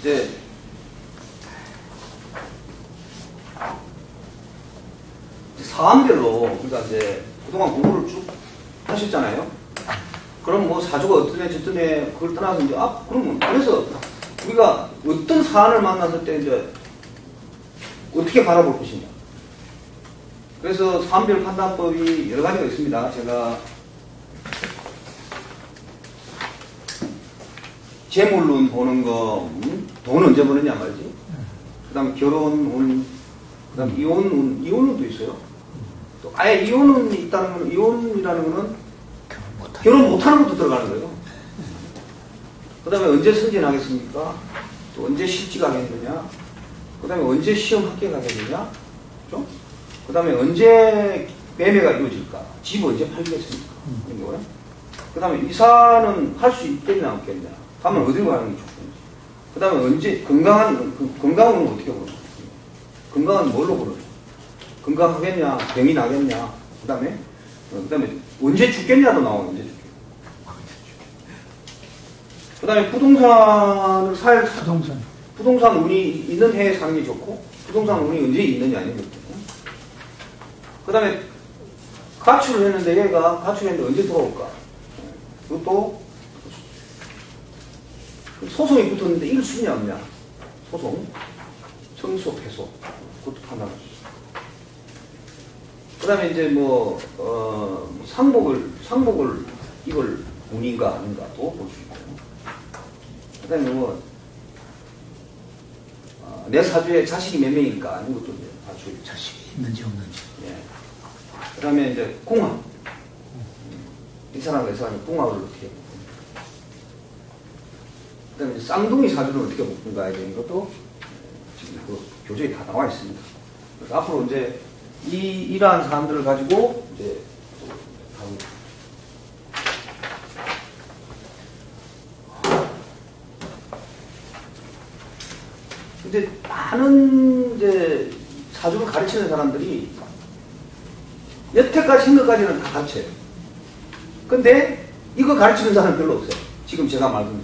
이제 사안별로 그러니까 이제 그동안 공부를 쭉 하셨잖아요. 그럼 뭐 사주가 어떤 애 저떤 애 그걸 떠나서 이제 그러면 그래서 우리가 어떤 사안을 만났을 때 이제 어떻게 바라볼 것이냐. 그래서 사안별 판단법이 여러 가지가 있습니다. 제가 재물운 보는 거, 돈 언제 버느냐 말이지. 그 다음에 결혼운, 그 다음에 이혼운, 이혼운도 있어요. 또 아예 이혼운이 있다는 건, 이혼이라는 거는 결혼 못하는 것도 들어가는 거예요. 그 다음에 언제 승진하겠습니까? 또 언제 실직 하겠느냐? 그 다음에 언제 시험 합격하겠느냐? 그죠? 그 다음에 언제 매매가 이루어질까? 집 언제 팔겠습니까? 이런 거예요. 그 다음에 이사는 할 수 있겠냐, 없겠냐? 가면 어디로 가는 게 좋겠는지. 그 다음에 언제, 건강은 어떻게 보는 거예요? 건강은 뭘로 보는 거예요? 건강하겠냐? 병이 나겠냐? 그 다음에 언제 죽겠냐도 나오는 언제 죽겠냐? 그 다음에 부동산을 부동산 운이 있는 해에 사는 게 좋고, 부동산 운이 언제 있느냐, 아니면 좋고. 그 다음에 가출을 했는데 얘가 가출했는데 언제 돌아올까? 그것도 소송이 붙었는데 이길 수 있냐 없냐? 소송, 청소, 패소, 그것도 판단할 수 있어요. 그 다음에 이제 상복을 입을 운인가 아닌가도 볼 수 있고요. 그 다음에 내 사주에 자식이 몇 명일까 하는 것도 이제 아주 자식이 있는지 없는지. 예. 그 다음에 이제 궁합. 이 사람과 이 사람의 궁합을 어떻게 보고. 그 다음에 쌍둥이 사주는 어떻게 묶은가에 대한 것도 지금 그 교재에 다 나와 있습니다. 그래서 앞으로 이제 이러한 사람들을 가지고 이제 근데 많은 이제 사주를 가르치는 사람들이 여태까지 한 것까지는 다 가르쳐요. 근데 이거 가르치는 사람은 별로 없어요. 지금 제가 말씀드린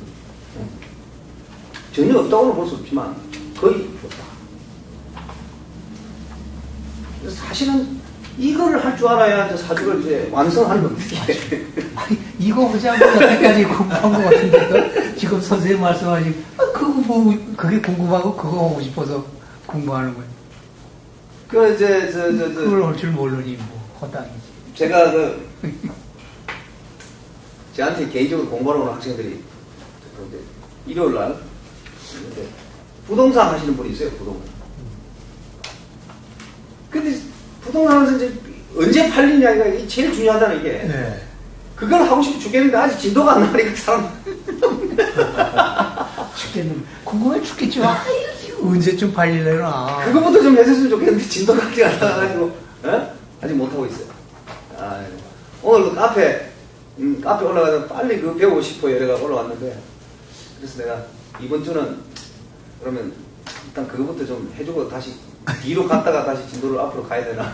전혀 없다고는 볼 수 없지만 거의 없다. 사실은 이거를 할 줄 알아야 이제 사주를 이제 완성하는 겁니다. 이거 보자고 여태까지 공부한 것 같은데 지금 선생님 말씀하신 그게 궁금하고 그거 하고 싶어서 공부하는 거예요. 그걸 할 줄 모르니 뭐 허당이지. 제가 저한테 개인적으로 공부하러 오는 학생들이 그런데 일요일 날 부동산 하시는 분이 있어요. 부동산. 근데 부동산에서 이제 언제 팔리냐가 이게 제일 중요하잖아 이게. 네. 그걸 하고 싶어 죽겠는데 아직 진도가 안 나니까 사람. 죽겠는. 궁금해 죽겠지. 언제쯤 팔리려나. 그거부터 좀 해줬으면 좋겠는데 진도가 아직 안 나가지고 아직 못 하고 있어요. 오늘 그 카페 올라가서 빨리 그 배우고 싶어요. 내가 올라왔는데 그래서 내가 이번 주는 그러면 일단 그거부터 좀 해주고 다시 뒤로 갔다가 다시 진도를 앞으로 가야 되나.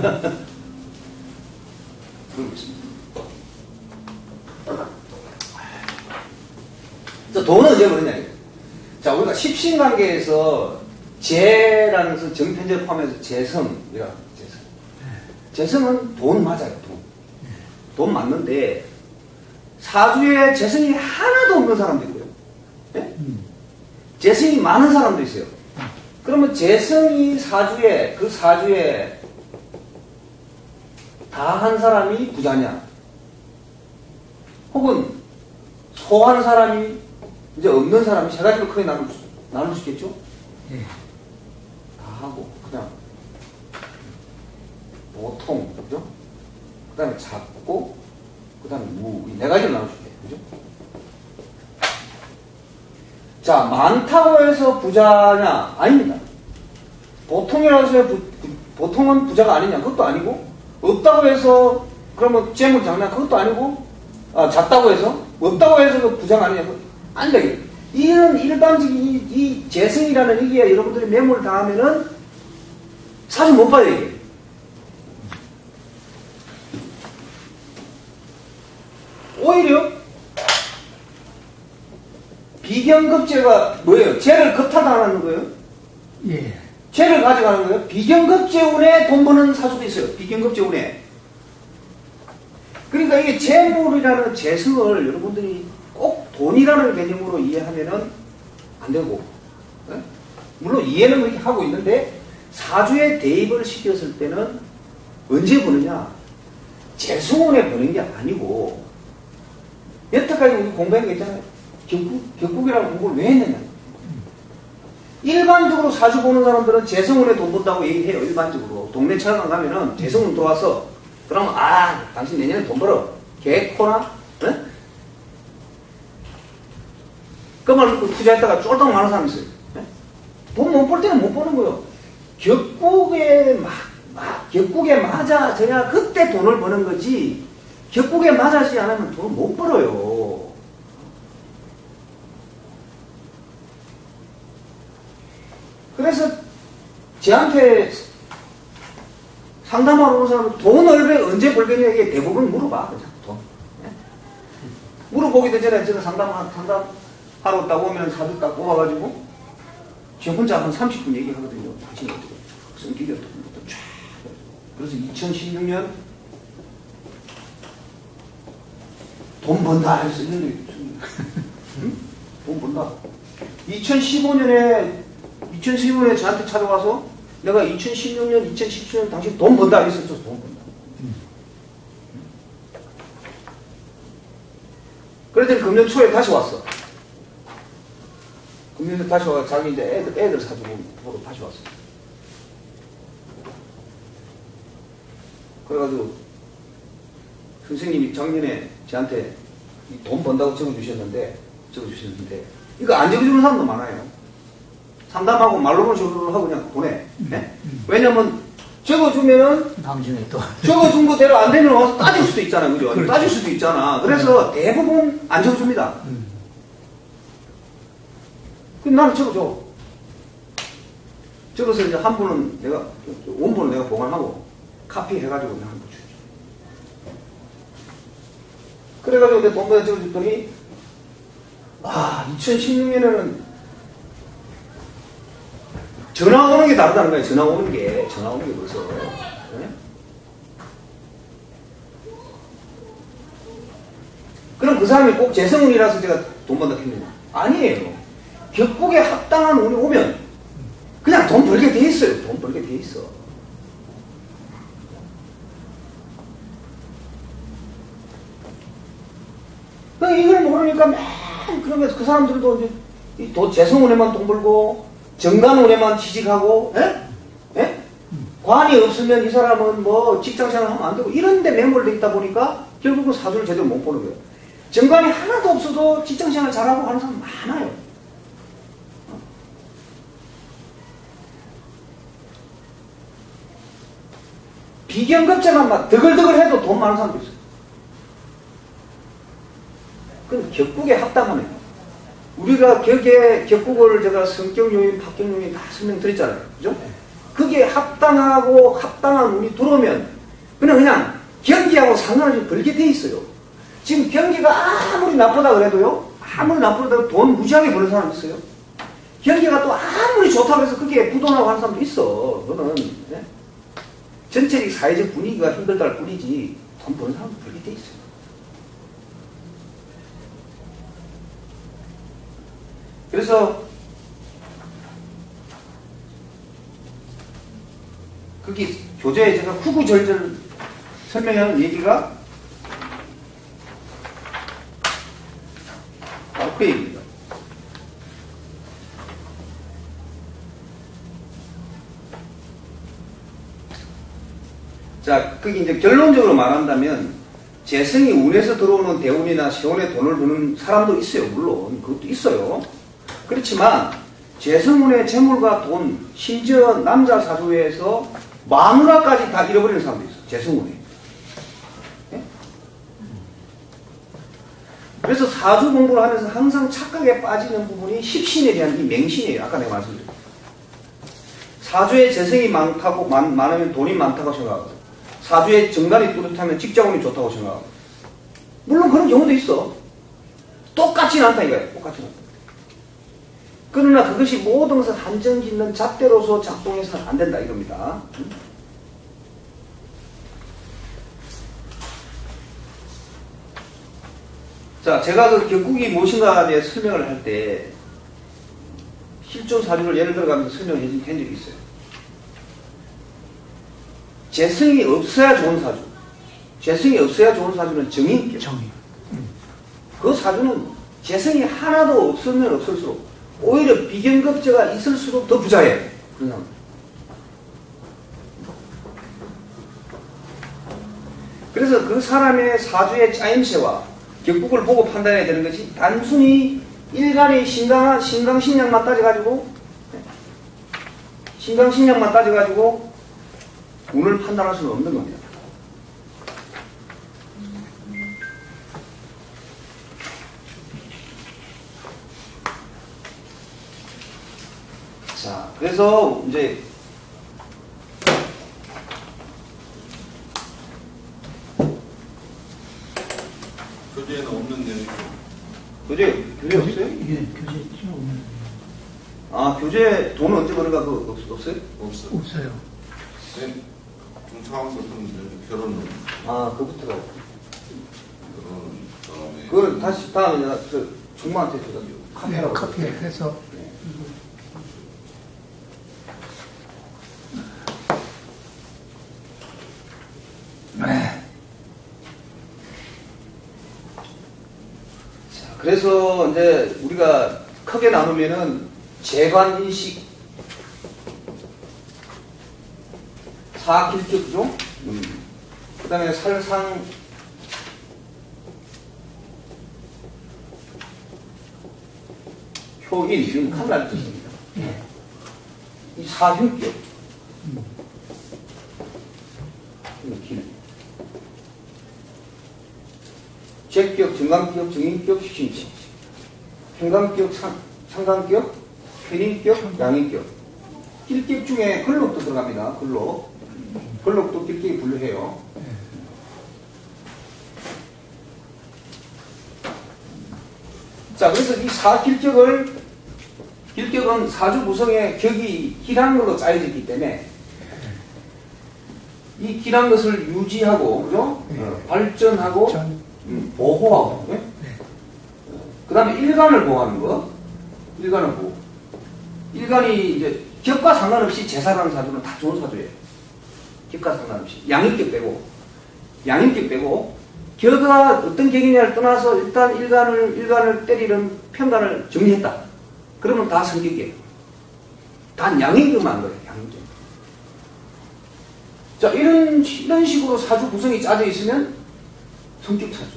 그러고 있습니다. 돈은 언제 버느냐 이게. 자, 우리가 십신관계에서 재라는 것은 정편제를 포함해서 재성이라 재성. 재성은 돈 맞아요. 돈 맞는데 사주에 재성이 하나도 없는 사람도 있고요. 네? 재성이 많은 사람도 있어요. 그러면 재성이 사주에 그 사주에 다 한 사람이 부자냐? 혹은 소한 사람이 이제 없는 사람이 세 가지로 크게 나눌 수 있겠죠? 예. 다 하고 그냥 보통 그죠? 그 다음에 작고 그 다음에 무 네 가지로 나눌 수 있게 그죠? 자, 많다고 해서 부자냐? 아닙니다. 보통이라고 해서 보통은 부자가 아니냐? 그것도 아니고 없다고 해서 그러면 재물 장냐? 그것도 아니고 작다고 해서 없다고 해서 그 부자가 아니냐? 아니다. 이런 일반적인 이 재성이라는 이게 여러분들이 매물 당하면은 사실 못 봐요 이게. 오히려 비경급제가 뭐예요? 죄를 겁탈당하는 거예요? 예. 죄를 가져가는 거예요? 비경급제운에 돈 버는 사주도 있어요. 비경급제운에. 그러니까 이게 재물이라는 재성을 여러분들이 꼭 돈이라는 개념으로 이해하면은 안 되고, 네? 물론 이해는 그렇게 하고 있는데 사주에 대입을 시켰을 때는 언제 버느냐? 재성운에 버는 게 아니고, 여태까지 우리 공부한 거 있잖아요. 격국이라는 공부를 왜 했느냐? 일반적으로 사주 보는 사람들은 재성운에 돈 번다고 얘기해요. 일반적으로 동네 차장 가면은 재성운 들어와서 그러면 당신 내년에 돈 벌어. 개코나? 네? 그 말 듣고 투자했다가 쫄딱 많은 사람이 있어요. 네? 돈 못 벌 때는 못 버는 거예요. 격국에 맞아져야 그때 돈을 버는 거지, 격국에 맞아지지 않으면 돈을 못 벌어요. 그래서 저한테 상담하러 오는 사람은 돈을 언제 벌겠냐, 이게 대부분 물어봐. 그냥 돈. 네? 물어보기도 전에 제가 상담하러 딱 오면 사주 딱 뽑아가지고 저 혼자 한 30분 얘기하거든요. 당신이 어떻게 성격이 어떻게 쫙. 그래서 2016년 돈 번다 해서 있는데 응? 돈 번다. 2015년에 저한테 찾아와서 내가 2016년, 2017년 당신 돈 번다 했었죠. 돈 번다. 그랬더니 금년 초에 다시 왔어. 금년에 다시 와서 자기 이제 애들 사주고 보러 다시 왔어. 그래가지고 선생님이 작년에 저한테 돈 번다고 적어주셨는데 이거 안 적어주는 사람도 많아요. 상담하고 말로만 적어주고 하고 그냥 보내. 네? 왜냐면 적어주면은 당신이 또 적어준 거대로 안 되면 와서 따질 수도 있잖아요. 그죠? 그렇죠. 따질 수도 있잖아. 그래서 대부분 안 적어줍니다. 그럼 나는 적어줘. 적어서 이제 한 분은 원본은 내가 보관하고 카피 해가지고 그냥 한 번 주죠. 그래가지고 내가 돈 받아 적어줬더니 2016년에는 전화 오는 게 다르다는 거예요. 전화 오는 게 벌써. 네? 그럼 그 사람이 꼭 재성운이라서 제가 돈 번다 했느냐? 아니에요. 격국에 합당한 운이 오면 그냥 돈 벌게 돼 있어요. 돈 벌게 돼 있어. 이걸 모르니까 그러면서 그 사람들도 이제 재성운에만 돈 벌고 정관운에만 취직하고, 관이 없으면 이 사람은 뭐 직장생활 하면 안 되고 이런데 매몰돼 있다 보니까 결국은 사주를 제대로 못 보는 거예요. 정관이 하나도 없어도 직장생활 잘하고 하는 사람 많아요. 비경급제만 막 드글드글 해도 돈 많은 사람도 있어요. 그건 격국에 합당하네요. 우리가 격국을 제가 성격 요인, 합격 요인 다 설명드렸잖아요. 그죠? 그게 합당한 운이 들어오면 그냥 경기하고 상관없이 벌게 돼 있어요. 지금 경기가 아무리 나쁘다 그래도요, 돈 무지하게 버는 사람 있어요. 경기가 또 아무리 좋다고 해서 그게 부도나고 하는 사람도 있어. 그거는, 네? 전체적 사회적 분위기가 힘들다할 뿐이지, 돈 버는 사람도 벌게 돼 있어요. 그래서 거기 교재에 제가 후구절절 설명하는 얘기가 바로 그 얘기입니다. 자, 거기 이제 결론적으로 말한다면 재성이 운에서 들어오는 대운이나 세운에 돈을 버는 사람도 있어요. 물론 그것도 있어요. 그렇지만 재성운의 재물과 돈, 심지어 남자 사주에서 마누라까지 다 잃어버리는 사람도 있어요. 재성운에. 네? 그래서 사주 공부를 하면서 항상 착각에 빠지는 부분이 십신에 대한 이 맹신이에요. 아까 내가 말씀드렸죠. 사주에 재성이 많으면 돈이 많다고 생각하고, 사주에 정관이 뚜렷하면 직장운이 좋다고 생각하고, 물론 그런 경우도 있어. 똑같지는 않다 이거예요. 똑같지는 않다. 그러나 그것이 모든 것을 한정짓는 잣대로서 작동해서는 안 된다 이겁니다. 자, 제가 그 격국이 무엇인가에 대해 설명을 할 때 실존 사주를 예를 들어가면서 설명해 준 적이 있어요. 재성이 없어야 좋은 사주. 재성이 없어야 좋은 사주는 정인격. 그 사주는 재성이 하나도 없으면 없을수록 오히려 비견급제가 있을수록 더 부자예요. 그런 사람. 그래서 그 사람의 사주의 짜임새와 격국을 보고 판단해야 되는 것이 단순히 일간의 신강신약만 따져가지고 운을 판단할 수는 없는 겁니다. 자, 그래서 이제 교재에는 없는 내용이죠. 교재 없어요? 예, 교재 필요 없는. 아, 교재 돈 언제 버는가 그거 없어요? 없어요. 네. 중상부터는 결혼은 아, 그거부터가 다음에 그걸 다시 다음에 내가 저 종마한테 줘가지고 카페라고 카페 해서. 자, 그래서 이제 우리가 크게 나누면은 재관인식 사길격죠. 그 다음에 살상 효인 이건 칼날 뜻입니다. 이 사흉격 길 제격, 정강격, 정인격, 신식 평강격, 상강격, 편인격, 양인격 길격 중에 걸록도 들어갑니다. 걸록도 길격에 분류해요. 자, 그래서 이 길격은 사주 구성의 격이 길한 걸로 짜여져 있기 때문에 이 길한 것을 유지하고, 그죠? 발전하고, 보호하고, 네? 그 다음에 일간을 보호하는 거, 일간을 보호. 일간이 이제 격과 상관없이 제사라는 사주는 다 좋은 사주예요. 격과 상관없이. 양인격 빼고, 격가 어떤 격이냐를 떠나서 일단 일간을 때리는 평간을 정리했다. 그러면 다 성격이에요. 단 양인격만 한 거예요. 양인격. 자, 이런 식으로 사주 구성이 짜져 있으면 성격 사주.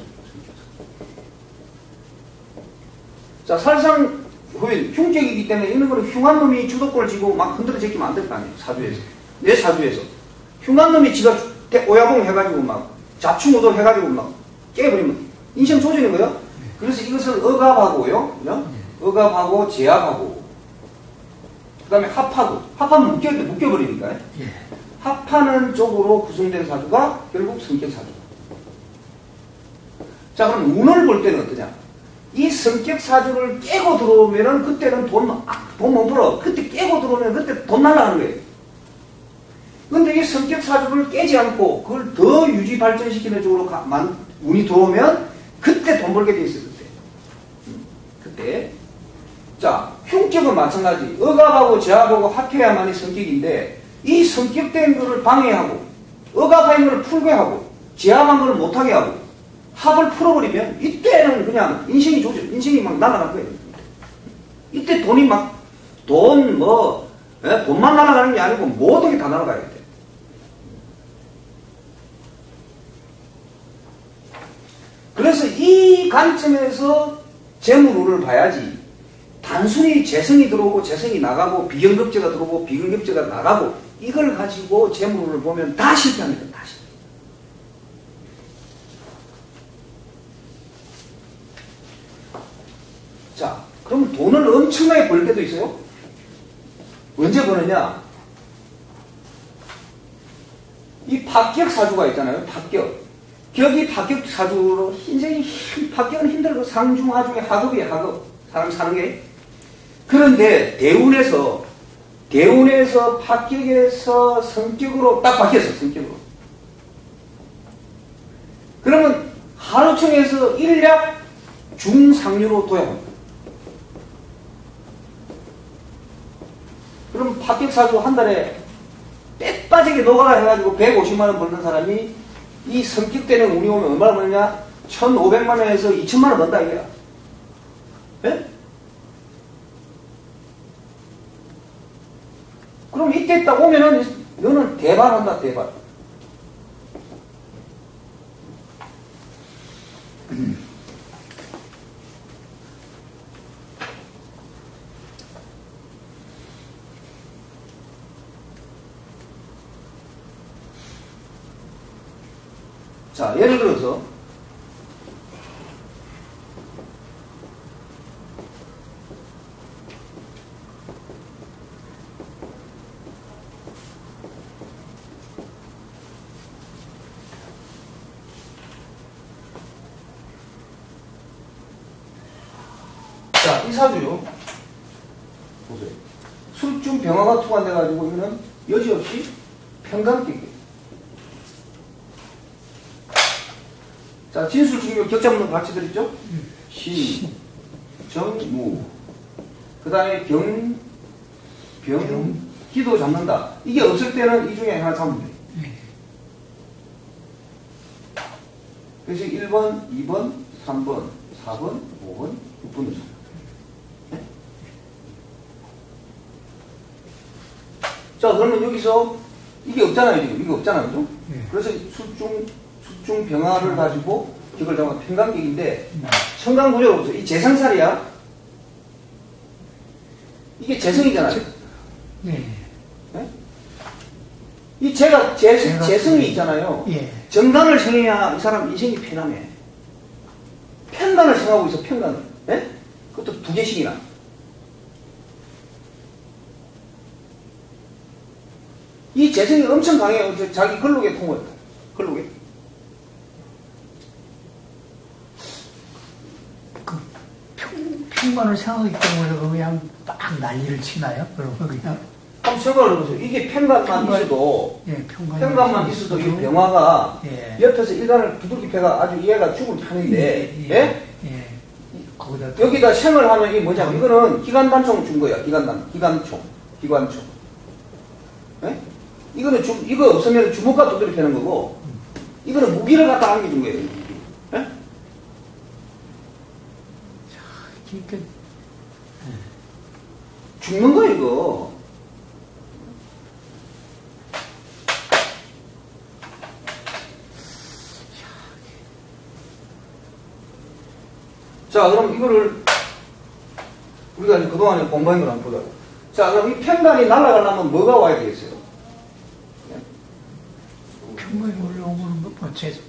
자, 살상 흉격이기 때문에 이런 거는 흉한 놈이 주도권을 쥐고 막 흔들어 제끼면 안 될 거 아니에요. 사주에서. 내 사주에서. 흉한 놈이 지가 오야봉 해가지고 막 자충우돌 해가지고 막 깨버리면 인생 조지는 거예요. 그래서 이것을 억압하고요. 억압하고 제압하고 그 다음에 합하면 묶여버리니까. 합하는 쪽으로 구성된 사주가 결국 성격 사주. 자, 그럼 운을 볼 때는 어떠냐? 이 성격 사주를 깨고 들어오면은 그때는 돈 못 벌어. 그때 깨고 들어오면 그때 돈 날라가는 거예요. 근데 이 성격 사주를 깨지 않고 그걸 더 유지 발전시키는 쪽으로 운이 들어오면 그때 돈 벌게 돼 있어요. 그때. 자, 흉격은 마찬가지. 억압하고 제압하고 합해야만이 성격인데 이 성격된 거를 방해하고 억압한 거를 풀게 하고 제압한 거를 못하게 하고 합을 풀어버리면 이때는 그냥 인생이 막 날아갈 거예요. 이때 돈이 돈만 날아가는 게 아니고 모든 게 다 날아가야 돼. 그래서 이 관점에서 재물운을 봐야지 단순히 재성이 들어오고 재성이 나가고 비견급제가 들어오고 비견급제가 나가고 이걸 가지고 재물운을 보면 다 실패합니다. 다 실패. 자, 그럼 돈을 엄청나게 벌 때도 있어요. 언제 버느냐? 이 박격 사주가 있잖아요. 박격. 격이 박격 사주로 인생이 박격은 힘들고 상중하중의 하급이에요. 하급. 사람 사는 게. 그런데 대운에서 합격에서 성격으로 딱 바뀌었어, 성격으로. 그러면 하루청에서 일약 중상류로 도약합니다. 그럼 합격사주 한 달에 빼빠지게 녹아라 해가지고 150만 원 벌는 사람이 이 성격되는 운이 오면 얼마나 버느냐? 1,500만 원에서 2,000만 원 번다 이거야. 예? 그럼 이때 딱 오면은 너는 대발한다, 대발. 자, 예를 들어서 자, 이 사주요. 보세요. 술중 병화가 투관돼가지고 이거는 여지없이 평강격이에요. 자, 진술 중요 격자문을 같이 드렸죠? 시, 정, 무. 그 다음에 병, 기도 잡는다. 이게 없을 때는 이 중에 하나 잡으면 돼요. 그래서 1번, 2번, 3번, 4번, 5번, 6번을 잡는 네? 자, 그러면 여기서 이게 없잖아요, 지금. 이게 없잖아요, 그죠? 그래서 술중 병화를 가지고 이걸 잡으면 평강격인데 청강구조로 보세요. 이 재성살이야. 이게 재성이잖아요. 네. 네? 이 재성이 있잖아요. 예. 정단을 정해야 이 사람 인생이 편하네. 편단을 정하고 있어, 편단을. 네? 그것도 2개씩이나. 이 재성이 엄청 강해요. 자기 근록에 통했다. 근록에. 평관을 생각하기 때문에 그냥 막 난리를 치나요? 그러면 그냥 한번 생각을 해보세요. 이게 평관만 있어도 예, 평관만 있어도 이 병화가 예. 옆에서 일간을 두들기 패가 아주 얘가 죽을 판인데 예? 거기다 여기다 생을 하면 이게 뭐냐면 이거는 기관단총 준 거야. 기관총. 예? 이거는 이거 없으면 주먹과 두들기 패는 거고 이거는 무기를 갖다 안겨준 거예요. 예? 그러니까 죽는 거야 이거. 자, 그럼 이거를 우리가 이제 그동안에 공부한 걸 한번 보자고. 자, 그럼 이 평간이 날아가려면 뭐가 와야 되겠어요? 평관이 올라오면 뭐 아니죠.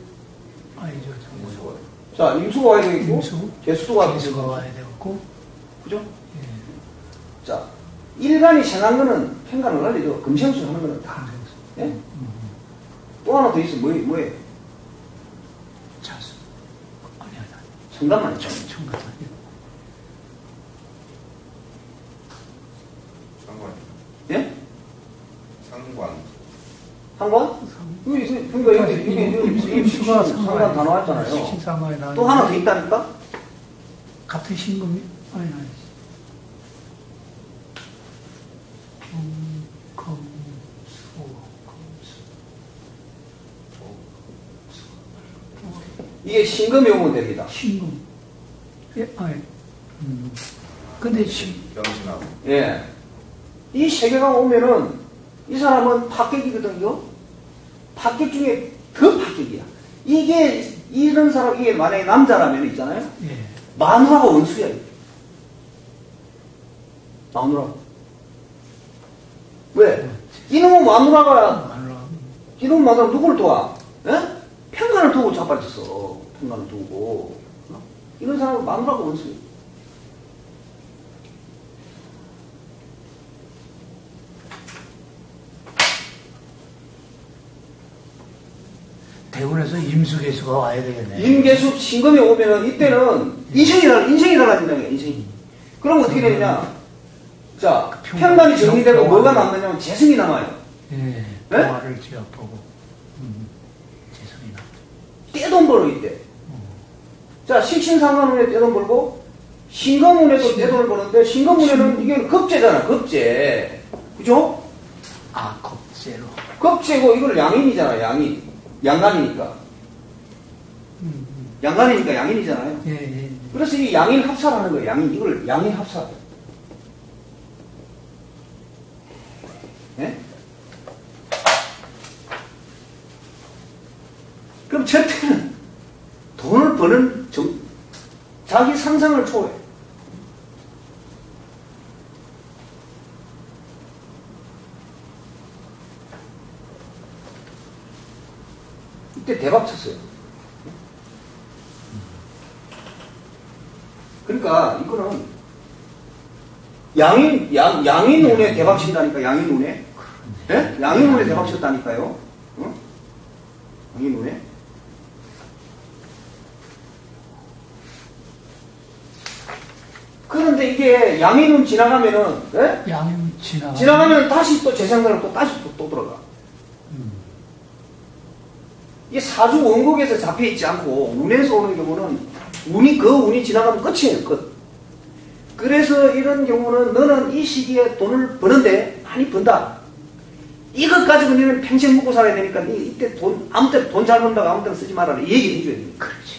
자, 임수가 와야 되겠고 개수가 와야 되겠고 그죠? 예. 자, 일간이 생한 거는 평간을 날리죠. 금생수 하는 거는 다. 예? 또 하나 더 있어. 뭐예요? 자수. 아니야. 청간만 있죠. 청간. 상관. 예? 상관. 상관? 그러니까 여기 임수가 상관 다 나왔잖아요. 신상관에 나왔는데 또 하나 더 있다니까? 같은 신금이 아니. 이게 신금이 오면 됩니다. 신금. 예, 아니. 근데 병신하고. 예. 이 세 개가 오면은 이 사람은 파격이거든요. 파격 중에 더 파격이야. 이런 사람, 이게 만약에 남자라면 있잖아요. 예. 마누라가 원수야. 마누라. 왜? 이놈의 마누라가, 이놈의 마누라 누굴 도와? 예? 평간을 두고 자빠졌어. 평간을 두고. 이런 사람은 마누라가 원수야. 대운에서 임수개수가 와야 되겠네. 임계수 신금이 오면은 이때는 인생이 달라진다는 거야, 인생이. 그럼 어떻게 되느냐? 자, 편간이 정리되고 뭐가 남느냐면 재성이 남아요. 예, 네? 동화를 제압하고 재성이 나. 떼돈 벌어 이때. 자, 식신상관운에 떼돈 벌고 신금운에도 떼돈을 버는데 신금운에는 이게 급제잖아, 급제. 그죠? 아, 겁제로. 급제고 이걸 양인이잖아, 양인. 양간이니까. 양간이니까 양인이잖아요. 예. 그래서 이 양인 합사라는 거예요. 양인, 이걸 양인 합사. 예? 그럼 첫째는 돈을 버는 자기 상상을 초월해. 이때 대박 쳤어요. 그러니까 이거는 양인운에 대박 친다니까, 양인운에. 예? 양인운에 대박 쳤다니까요. 어? 양인운에. 그런데 이게 양인운 지나가면은, 예? 양인 지나가면 다시 또 재생사로 또 다시 또 들어가. 이게 사주 원국에서 잡혀 있지 않고 운에서 오는 경우는 그 운이 지나가면 끝이에요, 끝. 그래서 이런 경우는 너는 이 시기에 돈을 버는데 많이 번다. 이것 가지고 너는 평생 먹고 살아야 되니까 이때 아무 때 돈 잘 번다고 아무 때나 쓰지 말아라. 이 얘기를 해줘야 돼. 그렇지.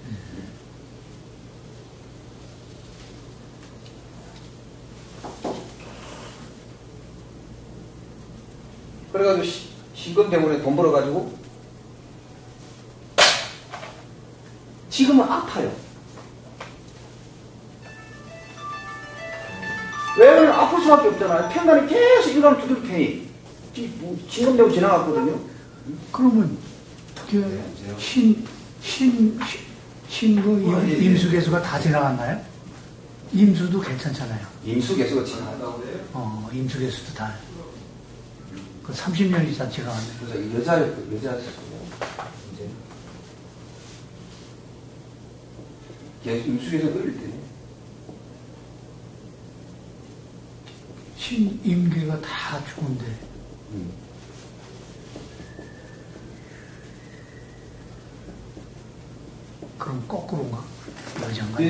그래가지고 신금대군에 돈 벌어가지고 지금은 아파요. 왜냐면 아플 수밖에 없잖아요. 편간이 계속 일간 두들 편이 신금대군 지나갔거든요. 그러면 임수개수가 다 지나갔나요? 임수도 괜찮잖아요. 임수개수가 지나갔다. 임수개수도 다. 그 30년 이상 지나갔네. 그래서 여자였고 이제 임수개수 어릴 때 신임계가 다 죽은데. 그럼 거꾸로인가? 여자인가?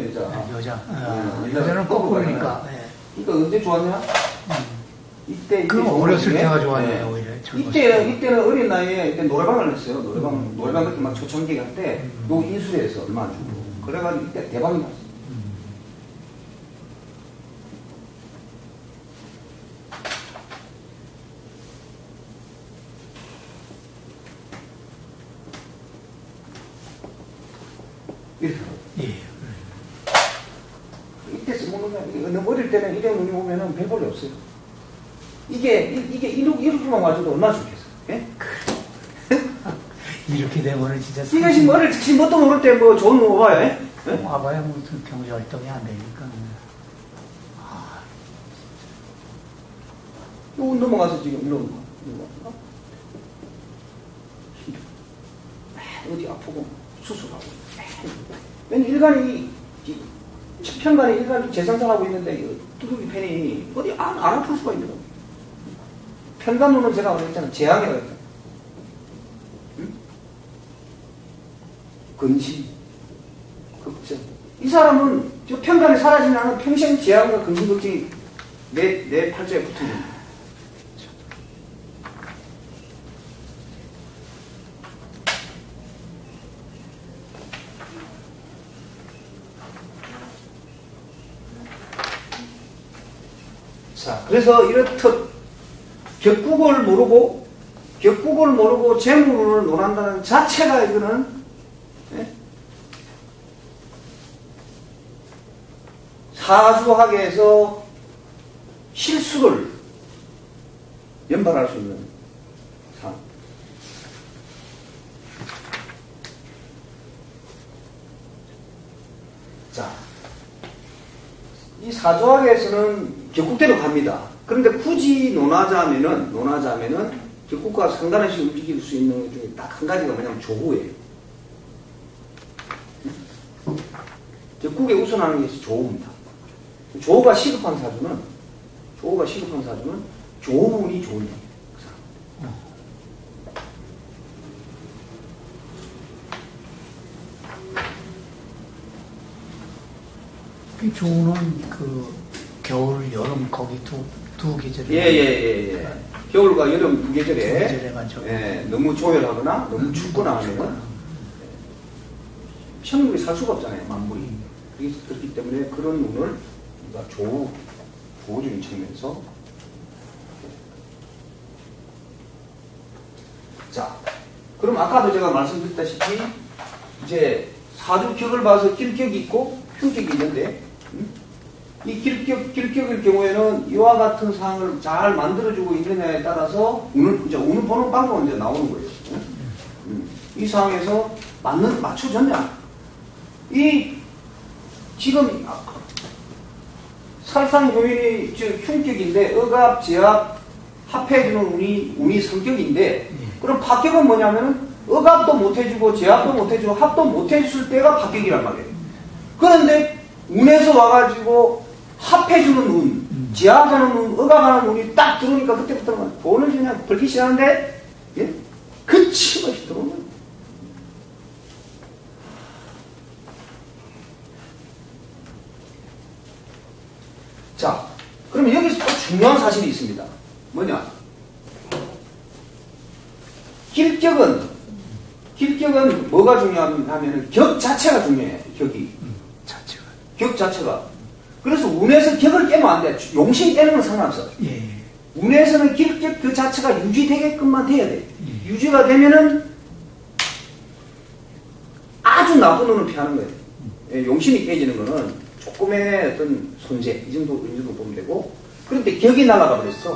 여자는 거꾸로니까. 네. 그러니까 언제 좋았냐? 이때 그럼 어렸을 때가 좋았네요, 오히려. 이때는 어린 나이에 이때 노래방을 했어요. 노래방 그때 막 초창기 할 때, 요 인수에서 얼마 안 주고. 그래가지고 이때 대박이 났어요. 이렇게. 예. 이때 써먹는 거야. 너무 어릴 때는 이런 눈이 오면은 별 볼이 없어요. 이렇게만 와줘도 얼마나 좋겠어. 예? 이렇게 되면은 진짜. 이게 지금 뭣도 모를 때 뭐 좋은 거 와봐요. 예? 와봐야 뭐 경제 활동이 안 되니까. 요 넘어가서 지금 이런 거. 어디 아프고 수술하고. 왜냐면 일간이 편간이 일간이 재생산하고 있는데 두둑이 펜이 어디 안 아플 수가 있는 거. 편간론은 제가 그랬잖아요. 재앙이라고 했잖아요. 응? 근시, 걱정. 이 사람은 저 편간이 사라지지 않은 평생 재앙과 근심 걱정이 내 팔자에 붙은 겁니다. 자, 그래서 이렇듯 격국을 모르고 재물을 논한다는 자체가 이거는 사주학에서 실수를 연발할 수 있는 상황. 자, 이 사주학에서는 격국대로 갑니다. 그런데 굳이 논하자면은 격국과 상관없이 움직일 수 있는 것 중에 딱 한 가지가 뭐냐면 조후예요. 격국에 우선하는 것이 조후입니다. 조가 시급한 사주는 조운이 좋은 그 사람. 그 조는 그 겨울, 여름 거기 두 계절에. 예. 겨울과 여름 두 계절에 계절에만 예, 너무 조열하거나 너무 춥거나 하면은 천물이 살 수가 없잖아요, 만물이. 그렇기 때문에 그런 운을 우리가 조우적인 측면에서. 자, 그럼 아까도 제가 말씀드렸다시피 이제 사주격을 봐서 길격이 있고 흉격이 있는데 이 길격일 경우에는 이와 같은 상황을 잘 만들어주고 있느냐에 따라서 운을 보는 방법은 이제 나오는 거예요. 이 상황에서 맞춰졌냐? 이 지금 살상 요인이 흉격인데 억압, 제압, 합해주는 운이 성격인데 그럼 박격은 뭐냐면은 억압도 못해주고 제압도 못해주고 합도 못해줄 때가 박격이란 말이에요. 그런데 운에서 와가지고 합해주는 운, 제압하는 운, 억압하는 운이 딱 들어오니까 그때부터는 돈을 그냥 벌기 시작하는데 예? 그침없이 들어오는 거예요. 자, 그러면 여기서 또 중요한 사실이 있습니다. 뭐냐? 길격은 뭐가 중요하냐면 격 자체가 중요해요. 격 자체가. 그래서 운에서 격을 깨면 안 돼. 용신이 깨는 건 상관없어. 예. 운에서는 길격 그 자체가 유지되게끔만 돼야 돼. 유지가 되면은 아주 나쁜 운을 피하는 거예요. 예, 용신이 깨지는 거는 조금의 어떤 손재 이 정도 보면 되고. 그런데 격이 날아가 버렸어.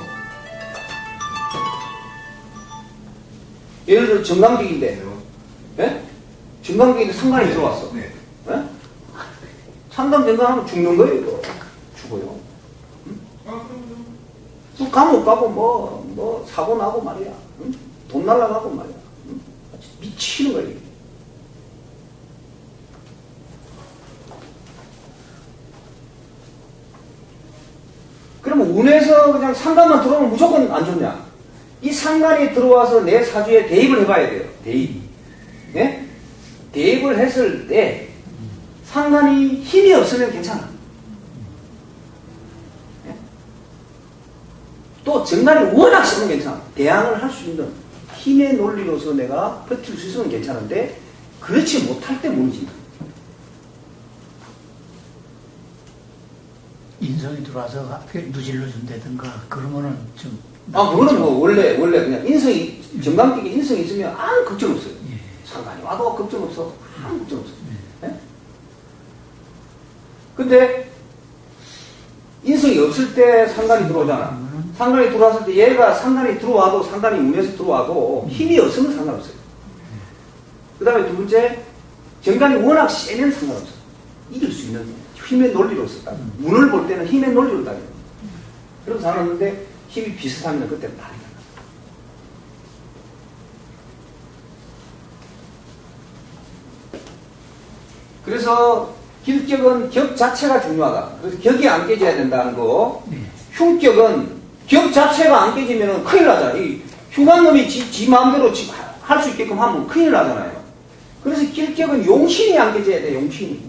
예를 들어 정강격인데, 예? 정강격인데 상관이 들어왔어. 네. 예? 상담 전강하면 죽는 거예요, 이거. 죽어요. 응? 또 감옥 가고, 뭐, 사고 나고 말이야. 응? 돈 날라가고 말이야. 응? 미치는 거야, 이게. 그러면 운에서 그냥 상관만 들어오면 무조건 안 좋냐? 이 상관이 들어와서 내 사주에 대입을 해봐야 돼요. 대입. 네? 대입을 했을 때 상관이 힘이 없으면 괜찮아. 네? 또 정관이 워낙 세면 괜찮아. 대항을 할 수 있는 힘의 논리로서 내가 버틸 수 있으면 괜찮은데 그렇지 못할 때 문제다. 인성이 들어와서 누질러 준다든가 그러면은 좀. 그거는 뭐 원래 그냥 인성이 정강격에 인성이 있으면 아무 걱정 없어요. 예. 상관이 와도 걱정 없어. 아무 걱정 없어. 예? 근데 인성이 없을 때 상관이 들어오잖아. 상관이 들어왔을 때 얘가 상관이 들어와도 상관이 운에서 들어와도 힘이 없으면 상관없어요. 그 다음에 두 번째 정관이 워낙 세면 상관없어. 이길 수 있는 힘의 논리로서 따져. 운을 볼 때는 힘의 논리로 따져요. 그래서 살았는데 힘이 비슷하면 그때 다르다. 그래서 길격은 격 자체가 중요하다. 그래서 격이 안 깨져야 된다는 거. 흉격은 격 자체가 안 깨지면 큰일 나잖아. 이 흉한 놈이 지 마음대로 할 수 있게끔 하면 큰일 나잖아요. 그래서 길격은 용신이 안 깨져야 돼. 용신이.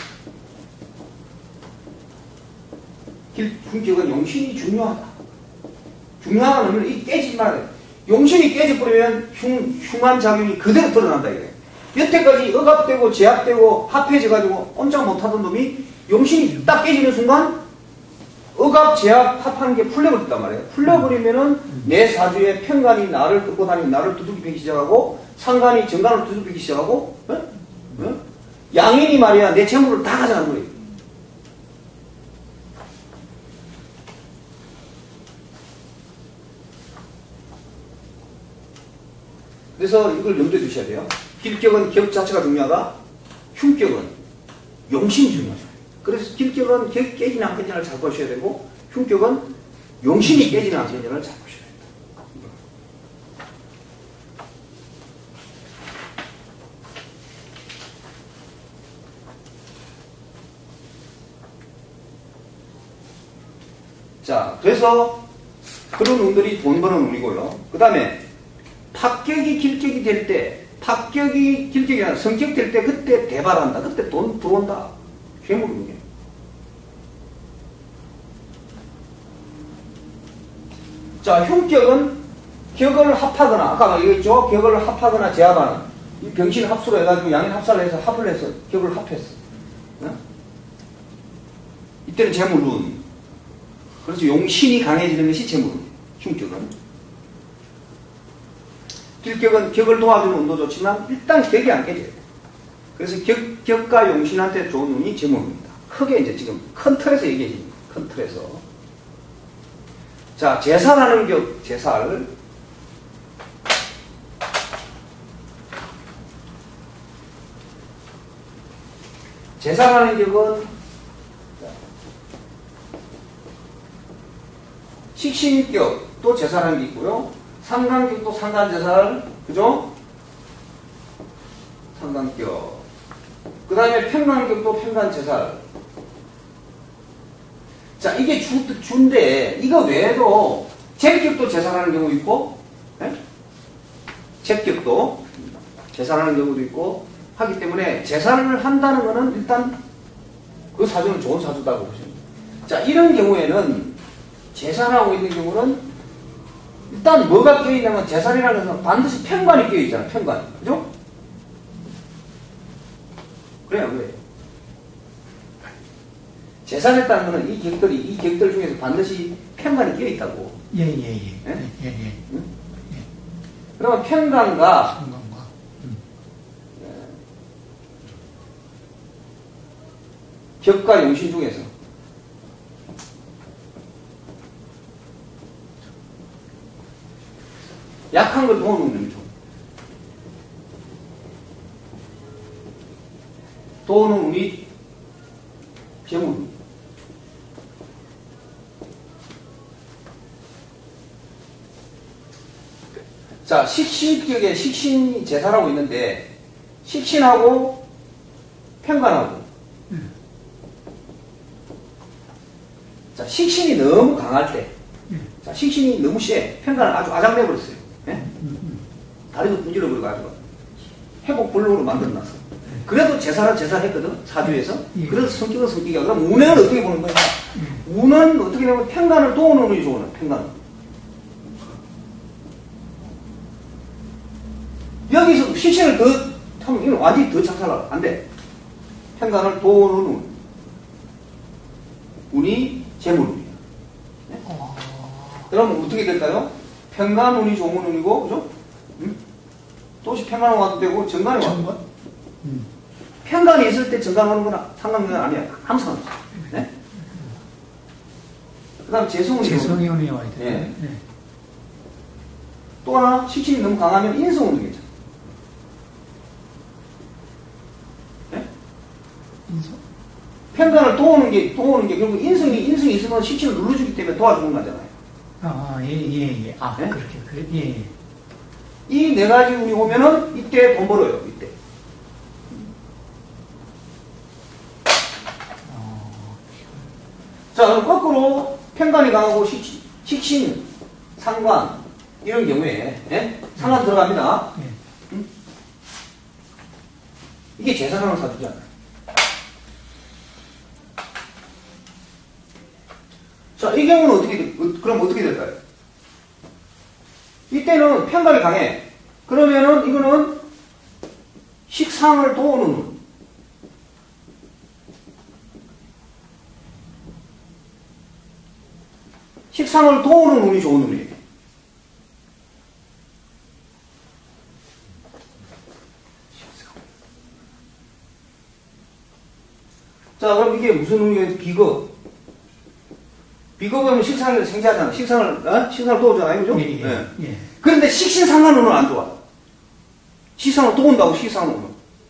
흉격은 용신이 중요하다. 중요한 의미는 이 깨지지 말아야 돼. 용신이 깨져버리면 흉한 작용이 그대로 드러난다 이게. 여태까지 억압되고 제압되고 합해져가지고 꼼짝 못하던 놈이 용신이 딱 깨지는 순간 억압, 제압, 합하는 게 풀려버렸단 말이에요. 풀려버리면은 내 사주에 편관이 나를 끌고 다니고 나를 두들기기 시작하고 상관이 정관을 두들기기 시작하고 양인이 말이야 내 재물을 다 가져가는 거예요. 그래서 이걸 염두에 두셔야 돼요. 길격은 격 자체가 중요하다. 흉격은 용신이 중요하죠. 그래서 길격은 격 깨지나 안 깨지나를 잘 보셔야 되고 흉격은 용신이 깨지나 안 깨지나를 잘 보셔야 됩니다. 자, 그래서 그런 운들이 돈 버는 운이고요. 그 다음에 합격이 길격이 될 때, 합격이 길격이 아니라 성격 될 때 그때 대발한다. 그때 돈 들어온다. 괴물이에요. 자, 흉격은 격을 합하거나, 아까 얘기했죠? 격을 합하거나 제압하는. 이 병신 합수로 해가지고 양인 합사를 해서 합을 해서 격을 합했어. 어? 이때는 재물운. 그래서 용신이 강해지는 것이 재물운. 흉격은. 길격은 격을 도와주는 운도 좋지만 일단 격이 안 깨져요. 그래서 격과 용신한테 좋은 운이 재물운입니다. 크게 이제 지금 큰 틀에서 얘기해집니다. 큰 틀에서. 자, 제살하는 격, 제살. 제살하는 격은 식신격도 제살하는 게 있고요. 상간격도 상간제살, 그죠? 상간격. 그 다음에 편간격도 편간제살. 자, 이게 주인데, 이거 외에도 잽격도 제살하는 경우 있고, 네? 잽격도 제살하는 경우도 있고, 하기 때문에 제살을 한다는 거는 일단 그 사주는 좋은 사주다고 보시면 됩니다. 자, 이런 경우에는 제살하고 있는 경우는 일단 뭐가 껴있냐면 제살이라는 것은 반드시 편관이 껴있잖아요. 편관. 그죠? 그래요. 그래요. 제살했다는 것은 이 격들 중에서 반드시 편관이 껴있다고. 예. 응? 그러면 편관과 격과 용신 중에서 약한 걸 도우는 운이 좋은. 도우는 운이 재물. 자, 식신격에 식신이 제사라고 있는데, 식신하고 편관하고. 자, 식신이 너무 강할 때, 자, 식신이 너무 세. 편관은 아주 아작내버렸어요. 예? 다리도 분질러버려가지고 회복 불능으로 만들어놨어. 그래도 제사했거든, 사주에서. 그래서 성격은 성격이야. 그럼 운은 어떻게 보는 거야? 운은 어떻게 되면 편관을 도우는 운이 좋은 편관은. 여기서 식신을 더 하면 이건 완전히 더 작살나. 안 돼. 편관을 도우는 운. 운이 재물운이야. 네? 그럼 어떻게 될까요? 편관운이 좋은 운이고, 그죠? 또시 편관운 와도 되고, 정관이 와도 되고. 편관이 있을 때 정관 오는 거나 상관관은 아니야. 항상 없어. 네? 그 다음 재성운이 와야 돼. 네. 또 하나, 식신이 너무 강하면 인성운도 괜찮아. 네? 인성? 편관을 도우는 게 결국 인성이 있으면 식신을 눌러주기 때문에 도와주는 거잖아요. 예. 아, 네? 그렇게, 예. 이 네 가지 운이 오면은 이때 돈 벌어요, 이때. 자, 그럼 거꾸로 편관이 강하고 식신, 상관, 이런 경우에, 예? 상관 들어갑니다. 응? 이게 제사라는 사주잖아요. 자, 이 경우는 그럼 어떻게 될까요? 이때는 편관이 강해. 그러면은 이거는 식상을 도우는 운. 식상을 도우는 운이 좋은 운이에요. 자, 그럼 이게 무슨 운이에요? 비겁. 비겁하면 식상을 생지하잖아. 식상을 도우잖아요. 그죠? 예. 그런데 식신상관운은 안 좋아. 식상을 도운다고, 식상운은.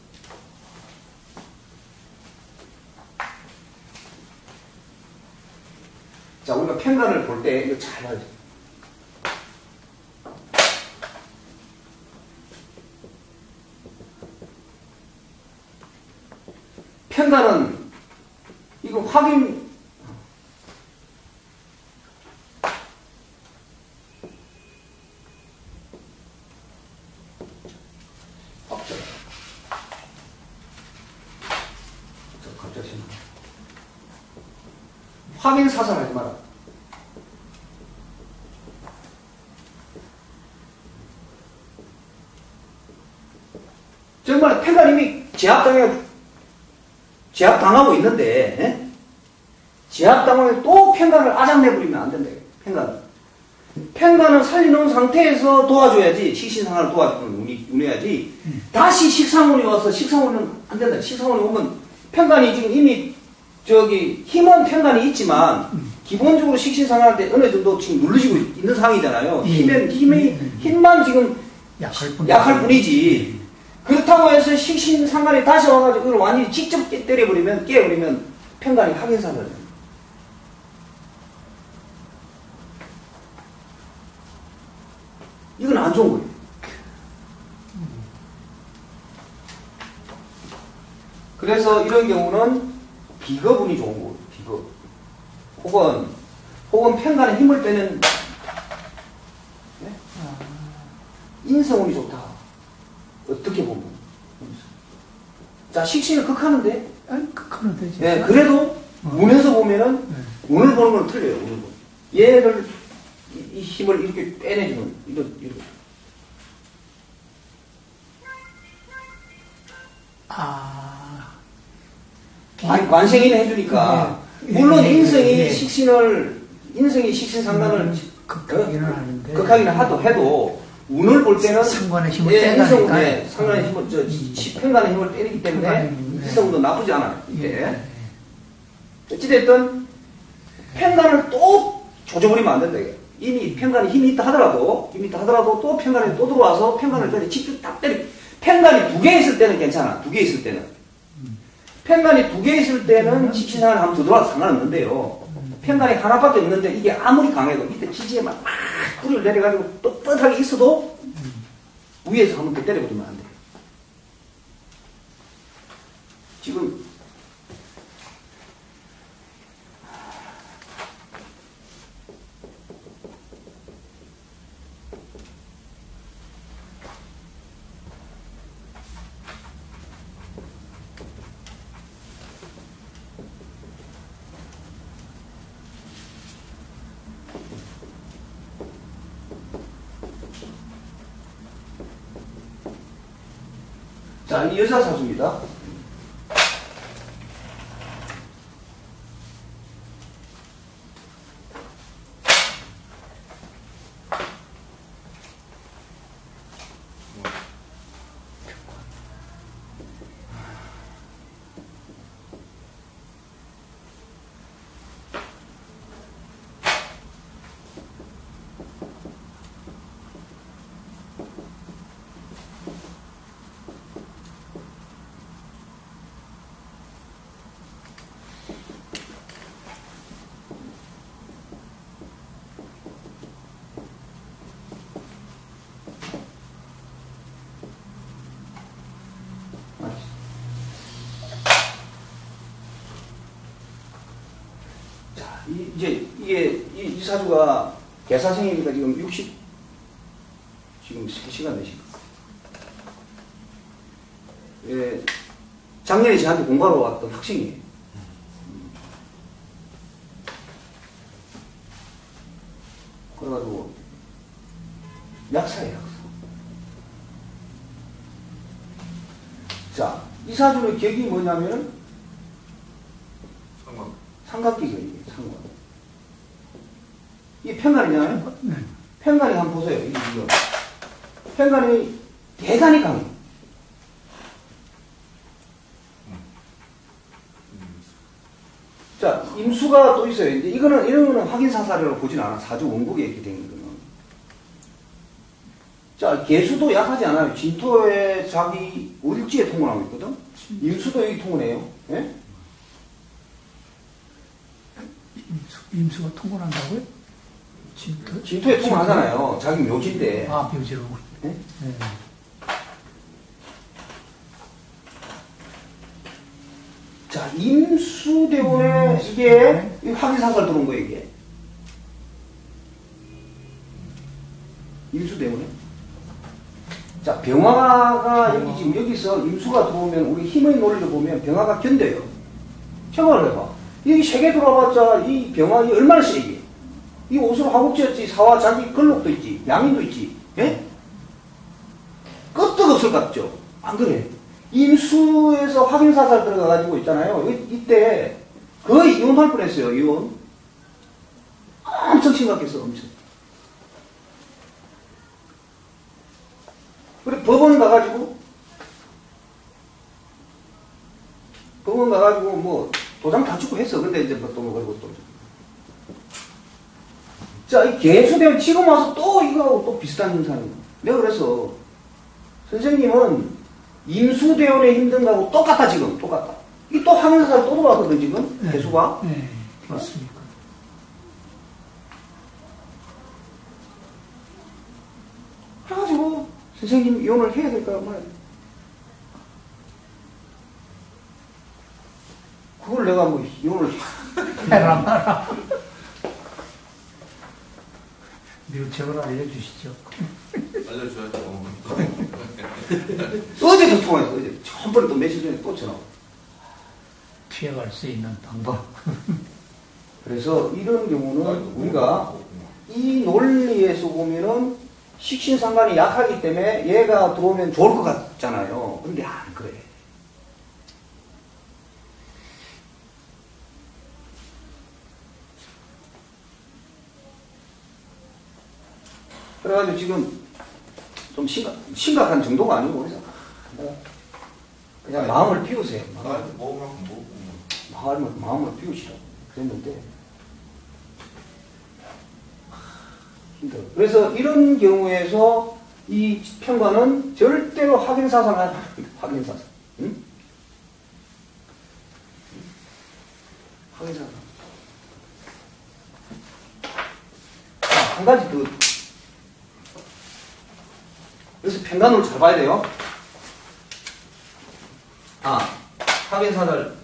자, 우리가 편관을 볼 때 이거 잘 봐야죠. 편관은 이거 확인 사살하지 마라. 정말 팽가님이 제압당하고 있는데, 예? 제압당하면 또 팽간을 아작내버리면 안 된다. 팽간은 살려놓은 상태에서 도와줘야지, 식신상하를 운해야지, 다시 식상운이 와서, 식상운은 안 된다. 식상운이 오면 팽간이 지금 이미, 힘은 팽간이 있지만, 기본적으로 식신상할때 어느 정도 지금 눌러지고 있는 상황이잖아요. 힘만 지금 약할 뿐이지. 그렇다고 해서 식신상간이 다시 와가지고 이걸 완전히 직접 깨버리면 팽간이 확인사를. 이건 안 좋은 거예요. 그래서 이런 경우는 비겁운이 좋은 거예요. 비겁. 혹은 팽간에 힘을 빼는, 네? 인성운이 좋다. 어떻게 보면. 자, 식신을 극하는데? 아니, 극하는데. 네, 그래도, 운에서 보면은, 운을 보는 건 틀려요, 운을 보는. 얘를, 이 힘을 이렇게 빼내주는, 이렇게. 관생이는 해주니까, 물론 인성이 식신상관을 극하기는 해도, 운을 볼 때는 상관의 힘을 빼니까 상관의 힘을 팽간의 힘을 빼기 때문에 인성도 나쁘지 않아요. 이게 어찌됐든 팽간을 또 조져버리면 안 된다. 이게. 이미 팽간이 힘이 있다 하더라도 또 팽간이 또 들어와서 팽간을 직접 딱 때리. 팽간이 2개 있을 때는 괜찮아. 2개 있을 때는 팽간이 2개 있을 때는 식신상을 한번 더 들어와도 상관없는데요. 팽간이 하나밖에 없는데 이게 아무리 강해도 밑에 지지에 막 뿌리를 내려가지고 뻣뻣하게 있어도 위에서 한번 더 때려버리면 안 돼요. 지금 자, 이 여자 사주입니다. 이 사주가 개사생이니까 지금 60, 지금 시간 내시고. 예, 작년에 저한테 공부하러 왔던 학생이에요. 그래가지고, 약사예요, 약사. 자, 이 사주의 격이 뭐냐면은, 삼각기죠, 이게, 상관. 이게 팽간이잖아요? 팽간이 한번 보세요, 이거. 팽간이 대단히 강해요. 자, 임수가 또 있어요. 이제 이런 거는 확인사사라고 보진 않아. 사주 원국에 이렇게 된 거는. 자, 개수도 약하지 않아요. 진토에 자기 을지에 통혼하고 있거든? 임수도 여기 통혼해요. 예? 임수가 통혼한다고요? 진토에 통혼하잖아요. 자기 묘지인데. 아, 묘지로. 예? 네. 자, 임수 때문에 이게 확인사살 들어온 거예요, 이게. 임수 때문에. 자, 병화가 여기 지금 여기서 임수가 들어오면 우리 힘의 논리를 보면 병화가 견뎌요. 생각을 해봐. 이 세계 돌아봤자 이 병환이 얼마나 세게. 이 옷으로 하국지였지, 사와 자기 걸록도 있지, 양인도 있지, 예? 끄떡없을 것 같죠? 안 그래? 임수에서 확인사살 들어가가지고 있잖아요. 이때 거의 이혼할 뻔했어요, 이혼. 엄청 심각했어, 엄청. 그래, 법원 가가지고 뭐, 도장 다 찍고 했어. 근데 이제 또 뭐, 그리고 또. 자, 이 개수되면 지금 와서 또 이거하고 또 비슷한 현상이에요. 내가 그래서, 선생님은 임수대원에 힘든 거하고 똑같다, 지금. 똑같다. 이게 또 항해사살 또 들어왔거든, 지금. 네. 개수가. 네, 그렇습니까. 그래가지고, 선생님 이혼을 해야 될까, 말이야. 그걸 내가 뭐, 이혼을 해라 마라. 묘책을 알려주시죠. 알려줘야죠. 어제도 통화했어, 어제. 처음번에 또 며칠 전에 또 전화. 피해갈 수 있는 방법. 그래서 이런 경우는 우리가 이 논리에서 보면은 식신상관이 약하기 때문에 얘가 들어오면 좋을 것 같잖아요. 근데 안 그래. 그래가지고 지금 좀 심각한 정도가 아니고 그래서 그냥 마음을 비우세요. 마음을 비우시라고 그랬는데 힘들어. 그래서 이런 경우에서 이 평가는 절대로 확인사상 하지 말아요. 확인사상. 응? 확인사상. 한 가지 더. 그래서 평간을 잘 봐야 돼요. 확인사를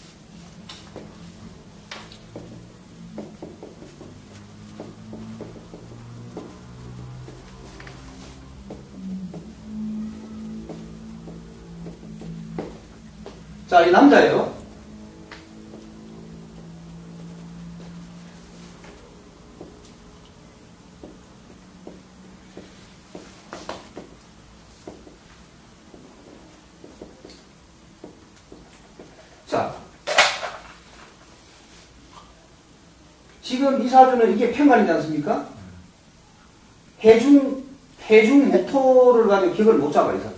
자, 이 남자예요. 자, 지금 이 사주는 이게 평간이지 않습니까? 해중 모토를 가지고 격을 못 잡아요, 이 사주.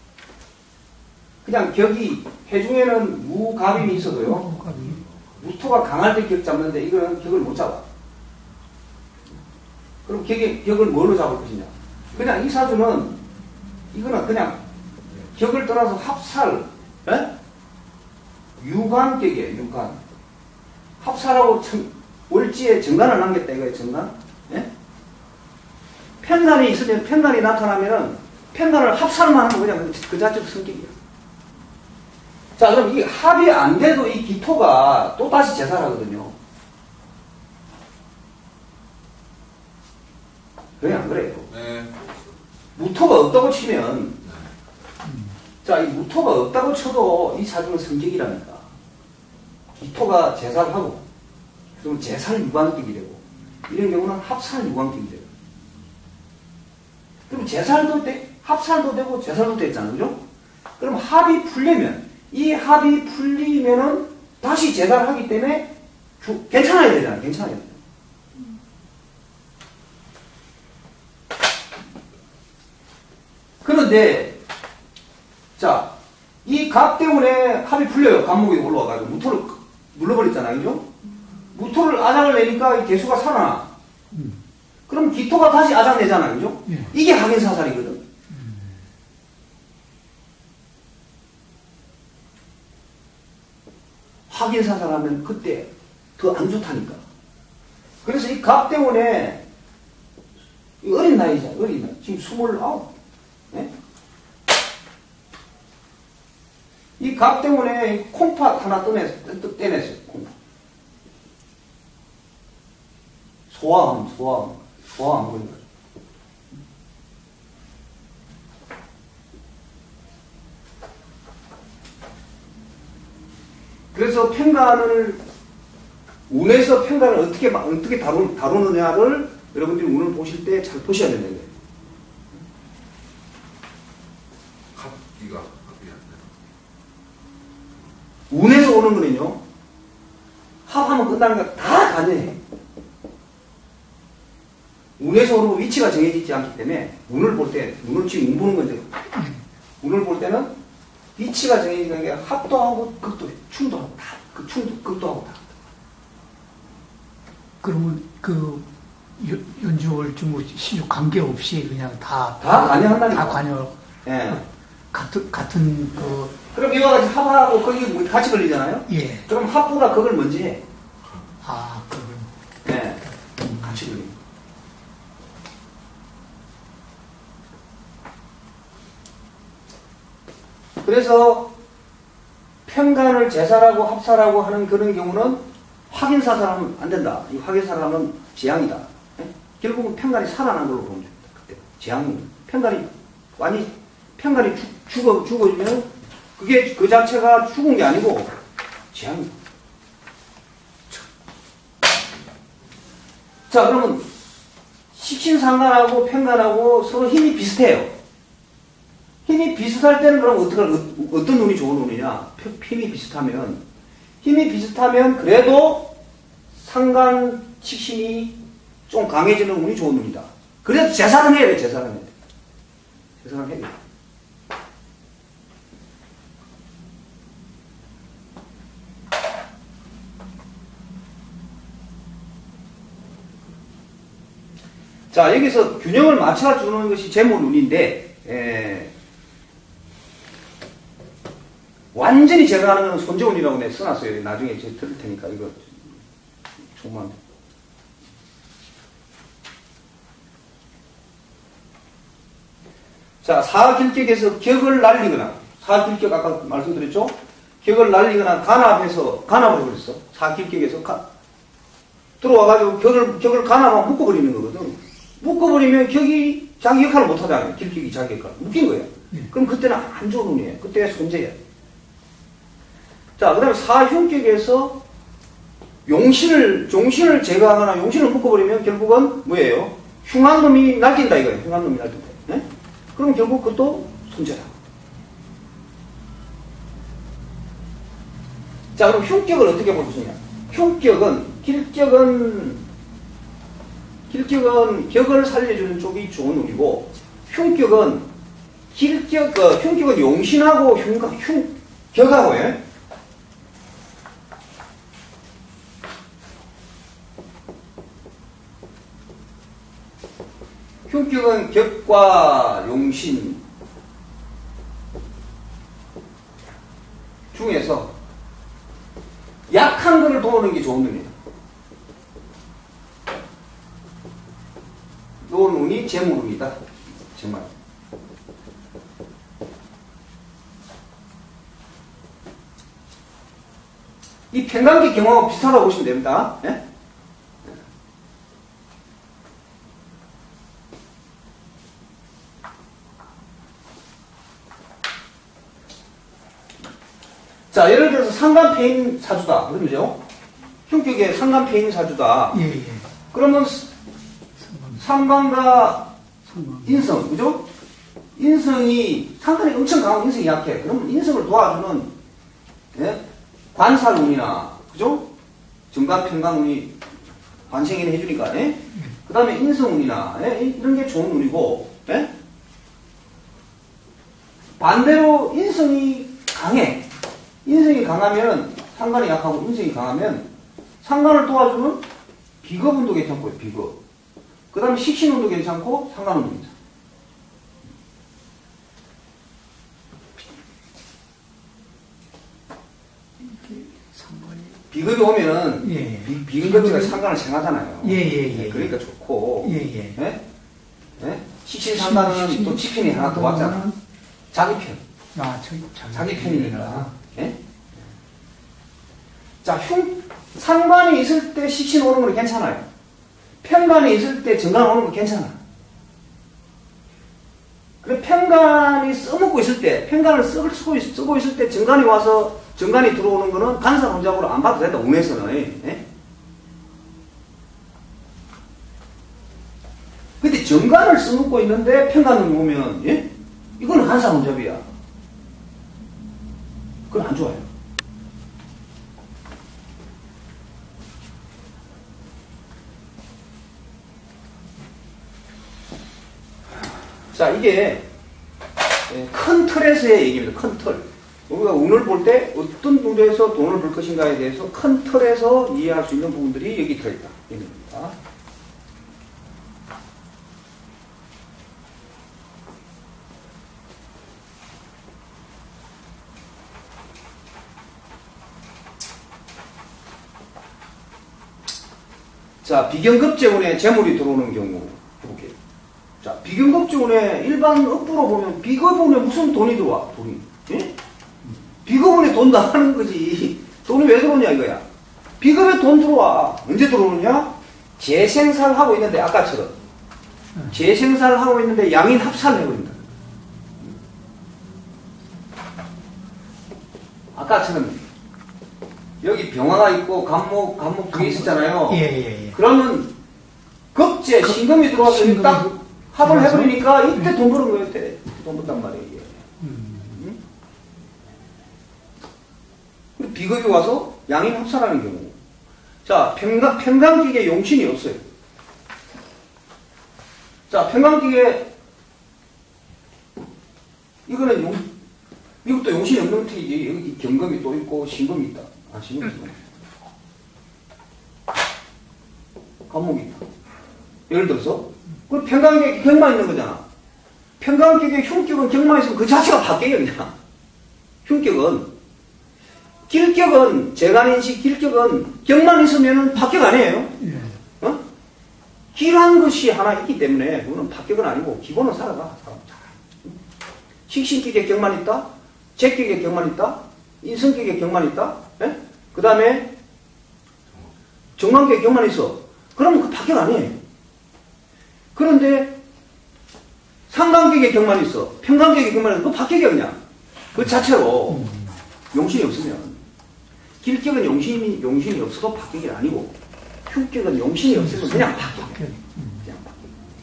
그냥 격이, 해중에는 무갑임이 있어도요. 무토가 강할 때 격 잡는데 이거는 격을 못 잡아. 그럼 격을 뭘로 잡을 것이냐? 그냥 이 사주는, 이거는 그냥 격을 떠나서 합살, 에? 유관격이에요, 유관. 합살하고 월지에 정관을 남겼다, 이거예요, 정관. 예? 편간이 있으면, 편간이 나타나면은, 편간을 합살만 하면 그냥 그 자체로 성격이에요. 자, 그럼 이 합이 안 돼도 이 기토가 또 다시 재살하거든요. 그래, 안 그래요? 네. 무토가 없다고 치면, 자, 이 무토가 없다고 쳐도 이 사주는 성격이라니까. 기토가 재살하고, 그러면 재살 유관격이 되고, 이런 경우는 합살 유관격이 돼요. 그럼 재살도 합살도 되고, 재살도 됐잖아요. 그죠? 그럼 합이 풀리면, 이 합이 풀리면은 다시 재살하기 때문에 괜찮아야 되잖아요. 괜찮아야 돼요. 그런데, 자, 이 갑 때문에 합이 풀려요. 갑목이 올라와가지고. 무토를 눌러버렸잖아요. 그죠? 무토를 아장을 내니까 이 개수가 살아나. 그럼 기토가 다시 아장 내잖아요. 그죠? 예. 이게 확인사살이거든. 확인사살하면 그때 더 안 좋다니까. 그래서 이 갑 때문에 어린 나이잖아. 어린 나이. 지금 29. 네? 이 갑 때문에 콩팥 하나 떼냈어요. 콩팥. 소화암 걸린 거죠. 그래서 평간을 운에서 평간을 어떻게 다루느냐를 여러분들이 운을 보실 때 잘 보셔야 된다는 거예요. 합기가 합이 안 돼. 운에서 오는 거는요, 합하면 끝나는 거 다 가능해. 운에서 오는 거 위치가 정해지지 않기 때문에, 운을 볼 때, 운을 지금 운 보는 건데, 운을 볼 때는 위치가 정해지는 게 합도 하고 극도, 충도 하고 다, 극도 하고 다. 그러면 그 연주월중 신유 관계없이 그냥 다 관여한다니까. 다 관여. 예. 같은 그. 그럼 이와 같이 합하고 거기 뭐 같이 걸리잖아요? 예. 그럼 합부가 그걸 먼저 해. 아, 그럼. 네. 같이 걸립니다. 그래서 평간을 제사라고 합사라고 하는 그런 경우는 확인사사하면 안 된다. 이 확인사사하면 재앙이다. 예? 결국은 평간이 살아난 걸로 보면 됩니다. 그때 재앙입니다. 평간이 죽어지면 그게 그 자체가 죽은 게 아니고 재앙입니다. 자, 그러면 식신상간하고 평간하고 서로 힘이 비슷해요. 힘이 비슷할 때는 그럼 어떤 운이 좋은 운이냐? 힘이 비슷하면 그래도 상간 식신이 좀 강해지는 운이 좋은 운이다. 그래도 제사는 해야 돼, 제사는 해야 돼. 제사는 해야 돼. 자, 여기서 균형을 맞춰주는 것이 재물운인데, 완전히 제가 하는 건 손재운이라고 내가 써놨어요. 나중에 제가 들을 테니까, 이거, 정말. 자, 사길격에서 격을 날리거나, 사길격 아까 말씀드렸죠? 격을 날리거나 간합을 해버렸어. 사길격에서 들어와가지고 격을 간합하면 묶어버리는 거거든. 묶어버리면 격이 자기 역할을 못하잖아요. 길격이 자기 역할을. 묶인 거예요. 그럼 그때는 안 좋은 운이에요. 그때 손재야. 자, 그 다음에 사흉격에서 종신을 제거하거나 용신을 묶어버리면 결국은 뭐예요? 흉한 놈이 날뛴다 이거예요. 흉한 놈이 날뛴다. 네? 그럼 결국 그것도 손재다. 자, 그럼 흉격을 어떻게 볼 것이냐? 길격은 격을 살려주는 쪽이 좋은 운이고, 흉격은 용신하고 격하고, 예? 흉격은 격과 용신 중에서 약한 거를 도우는 게 좋은 운이에요. 요런 운이 재물운이다. 정말. 이 평간기 경험하고 비슷하다고 보시면 됩니다. 예? 자, 예를 들어서 상간폐인 사주다. 그러죠? 흉격에 상간폐인 사주다. 예, 예. 그러면 상간과 인성, 그죠? 인성이, 상간이 엄청 강하고 인성이 약해. 그러면 인성을 도와주는, 예? 관살운이나, 그죠? 정간평강운이 관생이나 해주니까, 예? 그 다음에 인성운이나, 예? 이런 게 좋은 운이고, 예? 반대로 인성이 강해. 인성이 강하면, 상간이 약하고 인성이 강하면, 상간을 도와주는 비겁운도 괜찮고요, 비겁. 그 다음에 식신운도 괜찮고, 상간운도 괜찮고. 비겁이 오면은, 예. 비근거지가 상간을 생하잖아요. 예. 그러니까 좋고, 예. 예? 식신 상간은 또 치편이 하나 더 왔잖아. 자기 편. 아, 자기 편이니까. 예? 자, 상관이 있을 때 식신 오는 건 괜찮아요. 편간이 있을 때 정간 오는 건 괜찮아. 그래, 편간이 써먹고 있을 때, 편간을 쓰고 있을 때 정간이 와서 정간이 들어오는 거는 간사 혼잡으로 안 봐도 된다, 운에서는. 예? 정관을 써먹고 있는데 평관을 보면, 예? 이거는 간사문잡이야. 그건 안 좋아요. 자, 이게 큰 틀에서의 얘기입니다. 큰 틀. 우리가 운을 볼 때 어떤 운에서 돈을 벌 것인가에 대해서 큰 틀에서 이해할 수 있는 부분들이 여기 들어있다. 얘기입니다. 자, 비경급재운에 재물이 들어오는 경우 해볼게요. 자, 비경급재운에 일반 업부로 보면 비급운에 무슨 돈이 들어와? 돈이. 예? 비급운에 돈 나가는 거지. 돈이 왜 들어오냐 이거야. 비급에 돈 들어와. 언제 들어오느냐? 재생산을 하고 있는데 아까처럼 재생산을 하고 있는데 양인 합산을 해버린다. 아까처럼 여기 병화가 있고 간목 두 개 있었잖아요. 예. 그러면 급제 신금이 들어와서 신금이 딱 합을 들어와서? 해버리니까 이때 돈 버는 거예요. 이때 돈 번단 말이에요. 이게. 응? 그리고 비급이 와서 양인 합산하는 경우. 자, 평강기계 용신이 없어요. 자, 평강기계 이거는 이것도 용신이 없는 틀이지. 여기 경금이 또 있고 신금이 있다. 아, 신금이 있다. 간목이 있다. 예를 들어서 그 평강기계 경만 있는 거잖아. 평강기계 흉격은 경만 있으면 그 자체가 바뀌어요. 그냥. 흉격은 길격은 재간인식 길격은 경만 있으면 합격 아니에요. 어? 길한 것이 하나 있기 때문에 그거는 합격은 아니고 기본은 살아가. 식신격에 경만 있다. 재격에 경만 있다. 인성격에 경만 있다. 예? 그 다음에 정관격에 경만 있어. 그러면 그 합격 아니에요. 그런데 상관격에 경만 있어. 평관격에 경만 있어. 그 합격이야 그냥. 그 자체로 용신이 없으면 길격은 용신이 없어도 합격이 아니고 흉격은 용신이 없으면 그냥 합격. 그냥 합격.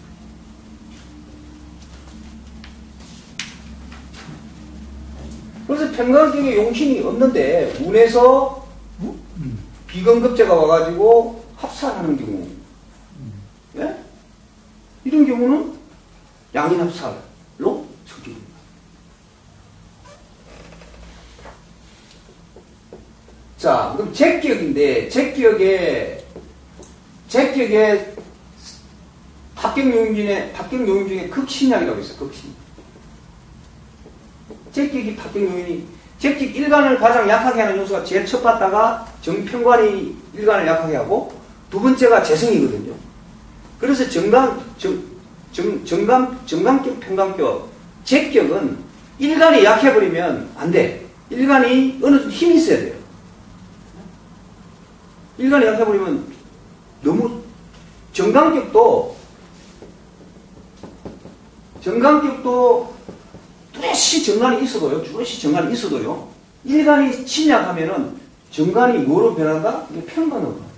그래서 평강격에 용신이 없는데 운에서 비건급제가 와가지고 합산하는 경우, 예? 이런 경우는 양인 합살로 적용됩니다. 자, 그럼 재격인데 재격에 합격요인 중에 극신약이라고 있어요. 극신. 재격이 합격요인이 재격 일간을 가장 약하게 하는 요소가 제일 첫 봤다가 정평관이 일간을 약하게 하고 두 번째가 재성이거든요. 그래서 정강격, 평강격, 재격은 일간이 약해버리면 안 돼. 일간이 어느 정도 힘이 있어야 돼요. 일간이 약해버리면 너무 정강격도 뚜렷이 정관이 있어도요. 일간이 침략하면은 정관이 뭐로 변한다? 이게 평관으로 변한다.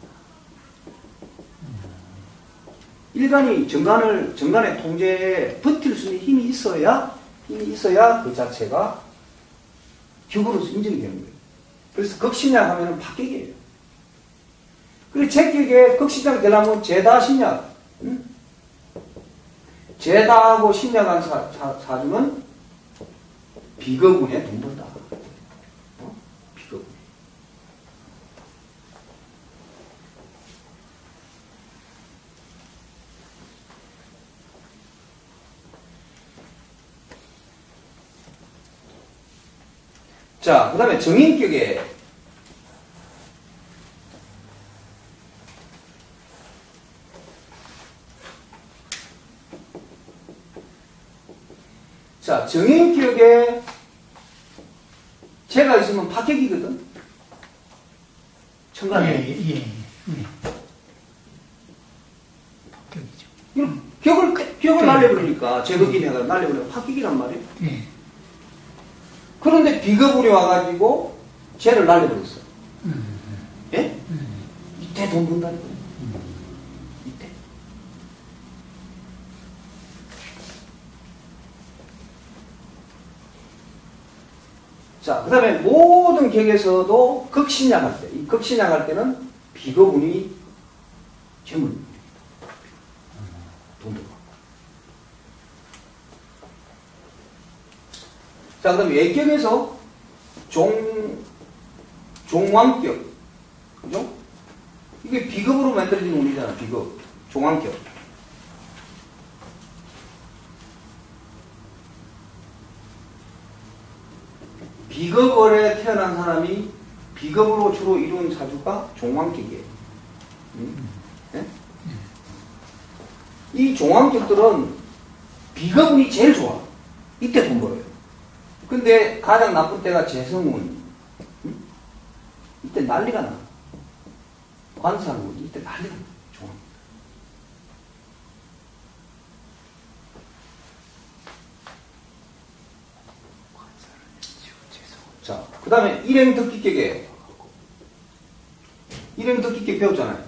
일간이 정관의 통제에 버틸 수 있는 힘이 있어야 그 자체가 격으로서 인정이 되는 거예요. 그래서 극심약하면은 파격이에요. 그리고 재격에 극심약이 되려면 제다 심약, 제다하고 심약한 사주는 비거군에 돈 번다. 비거군. 자, 그 다음에 정인격에 자, 정인격에 재가 있으면 파격이거든. 천간에. 예. 파격이죠. 격을 날려버리니까 제거긴 해가 날려버리면 파격이란 말이에요. 예. 그런데 비겁운이 와가지고 쟤를 날려버렸어. 예? 이때 돈 번다는 거예요. 이때. 자, 그 다음에 모든 격에서도 극신약할 때, 이 극신약할 때는 비거분이 재물. 돈도. 자, 그 다음에 외격에서 종왕격. 그죠? 이게 비겁으로 만들어진 운이잖아, 비겁. 종왕격. 비겁월에 태어난 사람이 비겁으로 주로 이룬 사주가 종왕격이에요. 네? 이 종왕격들은 비겁운이 제일 좋아. 이때 돈 벌어요. 근데 가장 나쁜 때가 재성운. 이때 난리가 나. 관상운. 이때 난리가 나. 종왕. 자, 그 다음에 일행덕기격에 일행덕기격 배웠잖아요.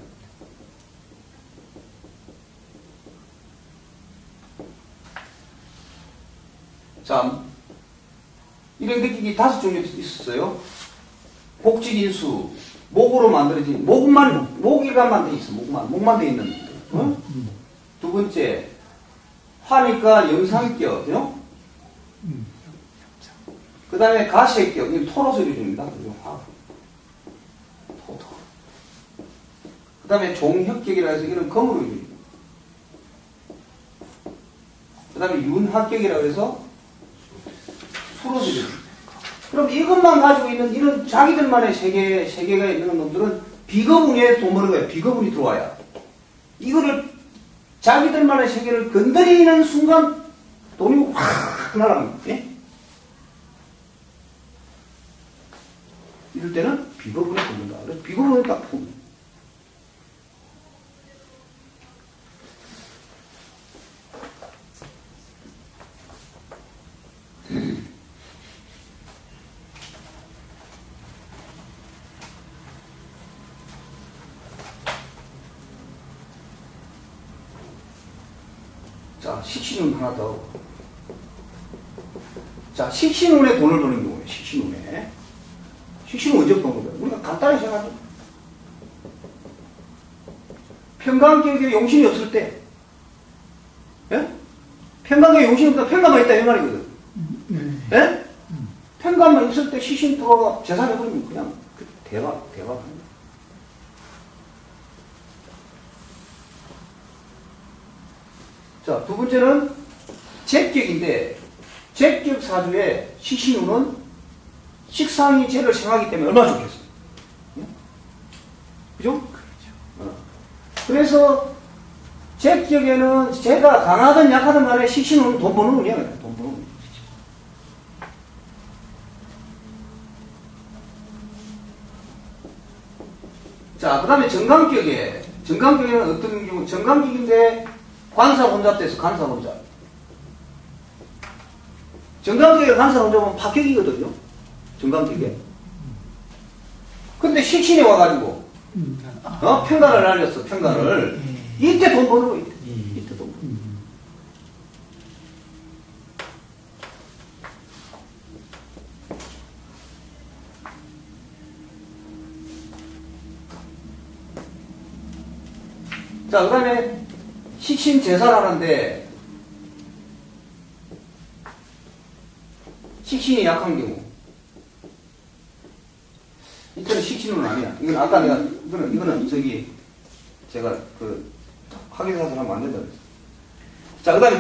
자, 일행덕기격이 5종류 있었어요. 복직인수, 목으로 만들어진, 목일간만 돼 있어. 목만 돼 있는. 어? 두 번째, 화니까 영상격, 그죠? 그 다음에 가시격, 이건 토로 소리 줍니다. 토. 그 다음에 종혁격이라 해서 이런 검으로 줍니다. 그 다음에 윤합격이라고 해서 수로 소리 줍니다. 그럼 이것만 가지고 있는 이런 자기들만의 세계가 있는 놈들은 비거분에 돈 버는 거예요. 비거분이 들어와야. 이거를 자기들만의 세계를 건드리는 순간 돈이 확 날아갑니다. 예? 이럴 때는 비거분에 붙는다. 그래서 비거분에 딱 품. 자, 식신운 하나 더. 자, 식신운에 돈을 버는 경우에, 식신운에. 식신은 언제부터 온 거예요? 우리가 간단히 생각하죠. 평강격에 용신이 없을 때, 예? 평강격에 용신이 없다, 평강만 있다, 이 말이거든. 예? 평강만 있을 때 식신 들어가 재산해버리면 그냥 대박. 자, 두 번째는 잭격인데, 잭격 사주에 식신운은 식상이 쟤를 생하기 때문에 얼마나 좋겠어요. 그죠? 그래서 잭격에는 쟤가 강하든 약하든 간에 식신운은 돈 버는 운이야. 돈 버는 운. 자, 그 다음에 정강격에는 어떤 경우, 정강격인데 관사 혼잡 돼서 간사 혼잡. 정강격에 간사 혼잡은 파격이거든요. 정강격에. 근데 식신이 와가지고, 평가를 날렸어, 평가를. 이때 돈 버는 거, 이때 돈 버는 거. 자, 그 다음에 식신 제사를 하는데, 식신이 약한 경우. 이때는 식신은 아니야. 이건 아까 내가, 이거는 제가 확인사선 하면 안 된다 그랬어. 자, 그 다음에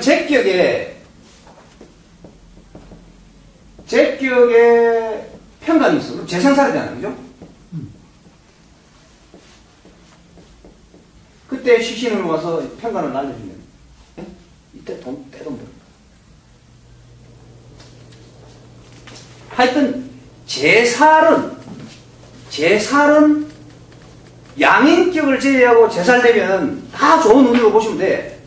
잭격에 평간이 있어. 그럼 재생살이잖아. 그죠? 그때 식신으로 와서 평간을 날려주면, 예? 이때 떼돈 벌어. 하여튼, 제살은 양인격을 제외하고 제살되면 다 좋은 운으로 보시면 돼.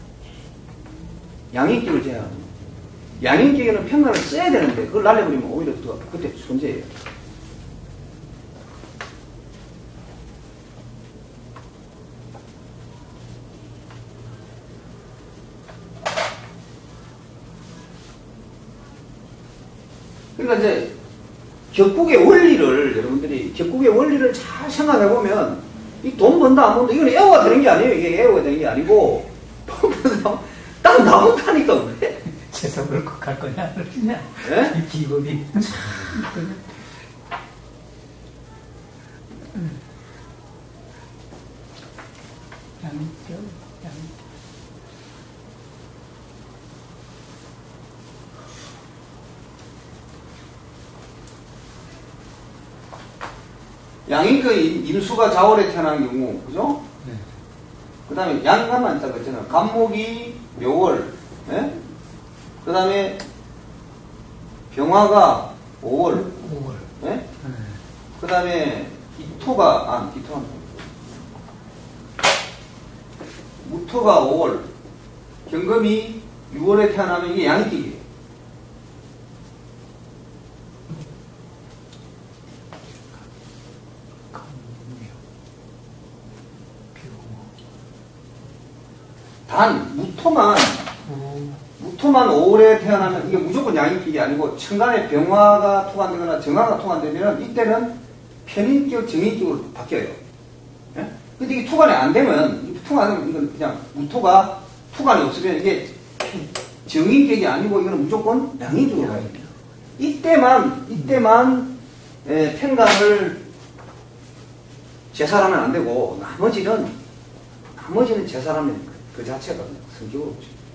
양인격을 제외하고. 양인격에는 평간을 써야 되는데, 그걸 날려버리면 오히려 더, 그때 손재예요. 그러니까 이제 격국의 원리를 여러분들이 격국의 원리를 잘 생각해 보면 이 돈 번다 안 번다 이건 에어가 되는 게 아니에요. 이게 에어가 되는 게 아니고 딱 나온다니까 왜? 재산 걸고 갈 거냐 그러냐. 예? 이 비법이. 양쪽. 양이 임수가 자월에 태어난 경우, 그죠? 네. 그 다음에 양간만 있다고 했잖아요. 간목이 묘월, 예? 그 다음에 병화가 5월, 5월. 예? 네. 그 다음에 기토가 무토가 5월, 경금이 6월에 태어나면 이게 양이띠예요. 단 무토만 5월에 태어나면 이게 무조건 양인격이 아니고 천간에 병화가 토관되거나 정화가 토관되면 이때는 편인격, 정인격으로 바뀌어요. 예? 근데 이게 토관이 안 되면 이건 그냥 무토가 토관이 없으면 이게 정인격이 아니고 이거는 무조건 양인격으로 가야 돼요. 이때만 편간을 제살하면 안 되고 나머지는 제살하면 그 자체가 성격으로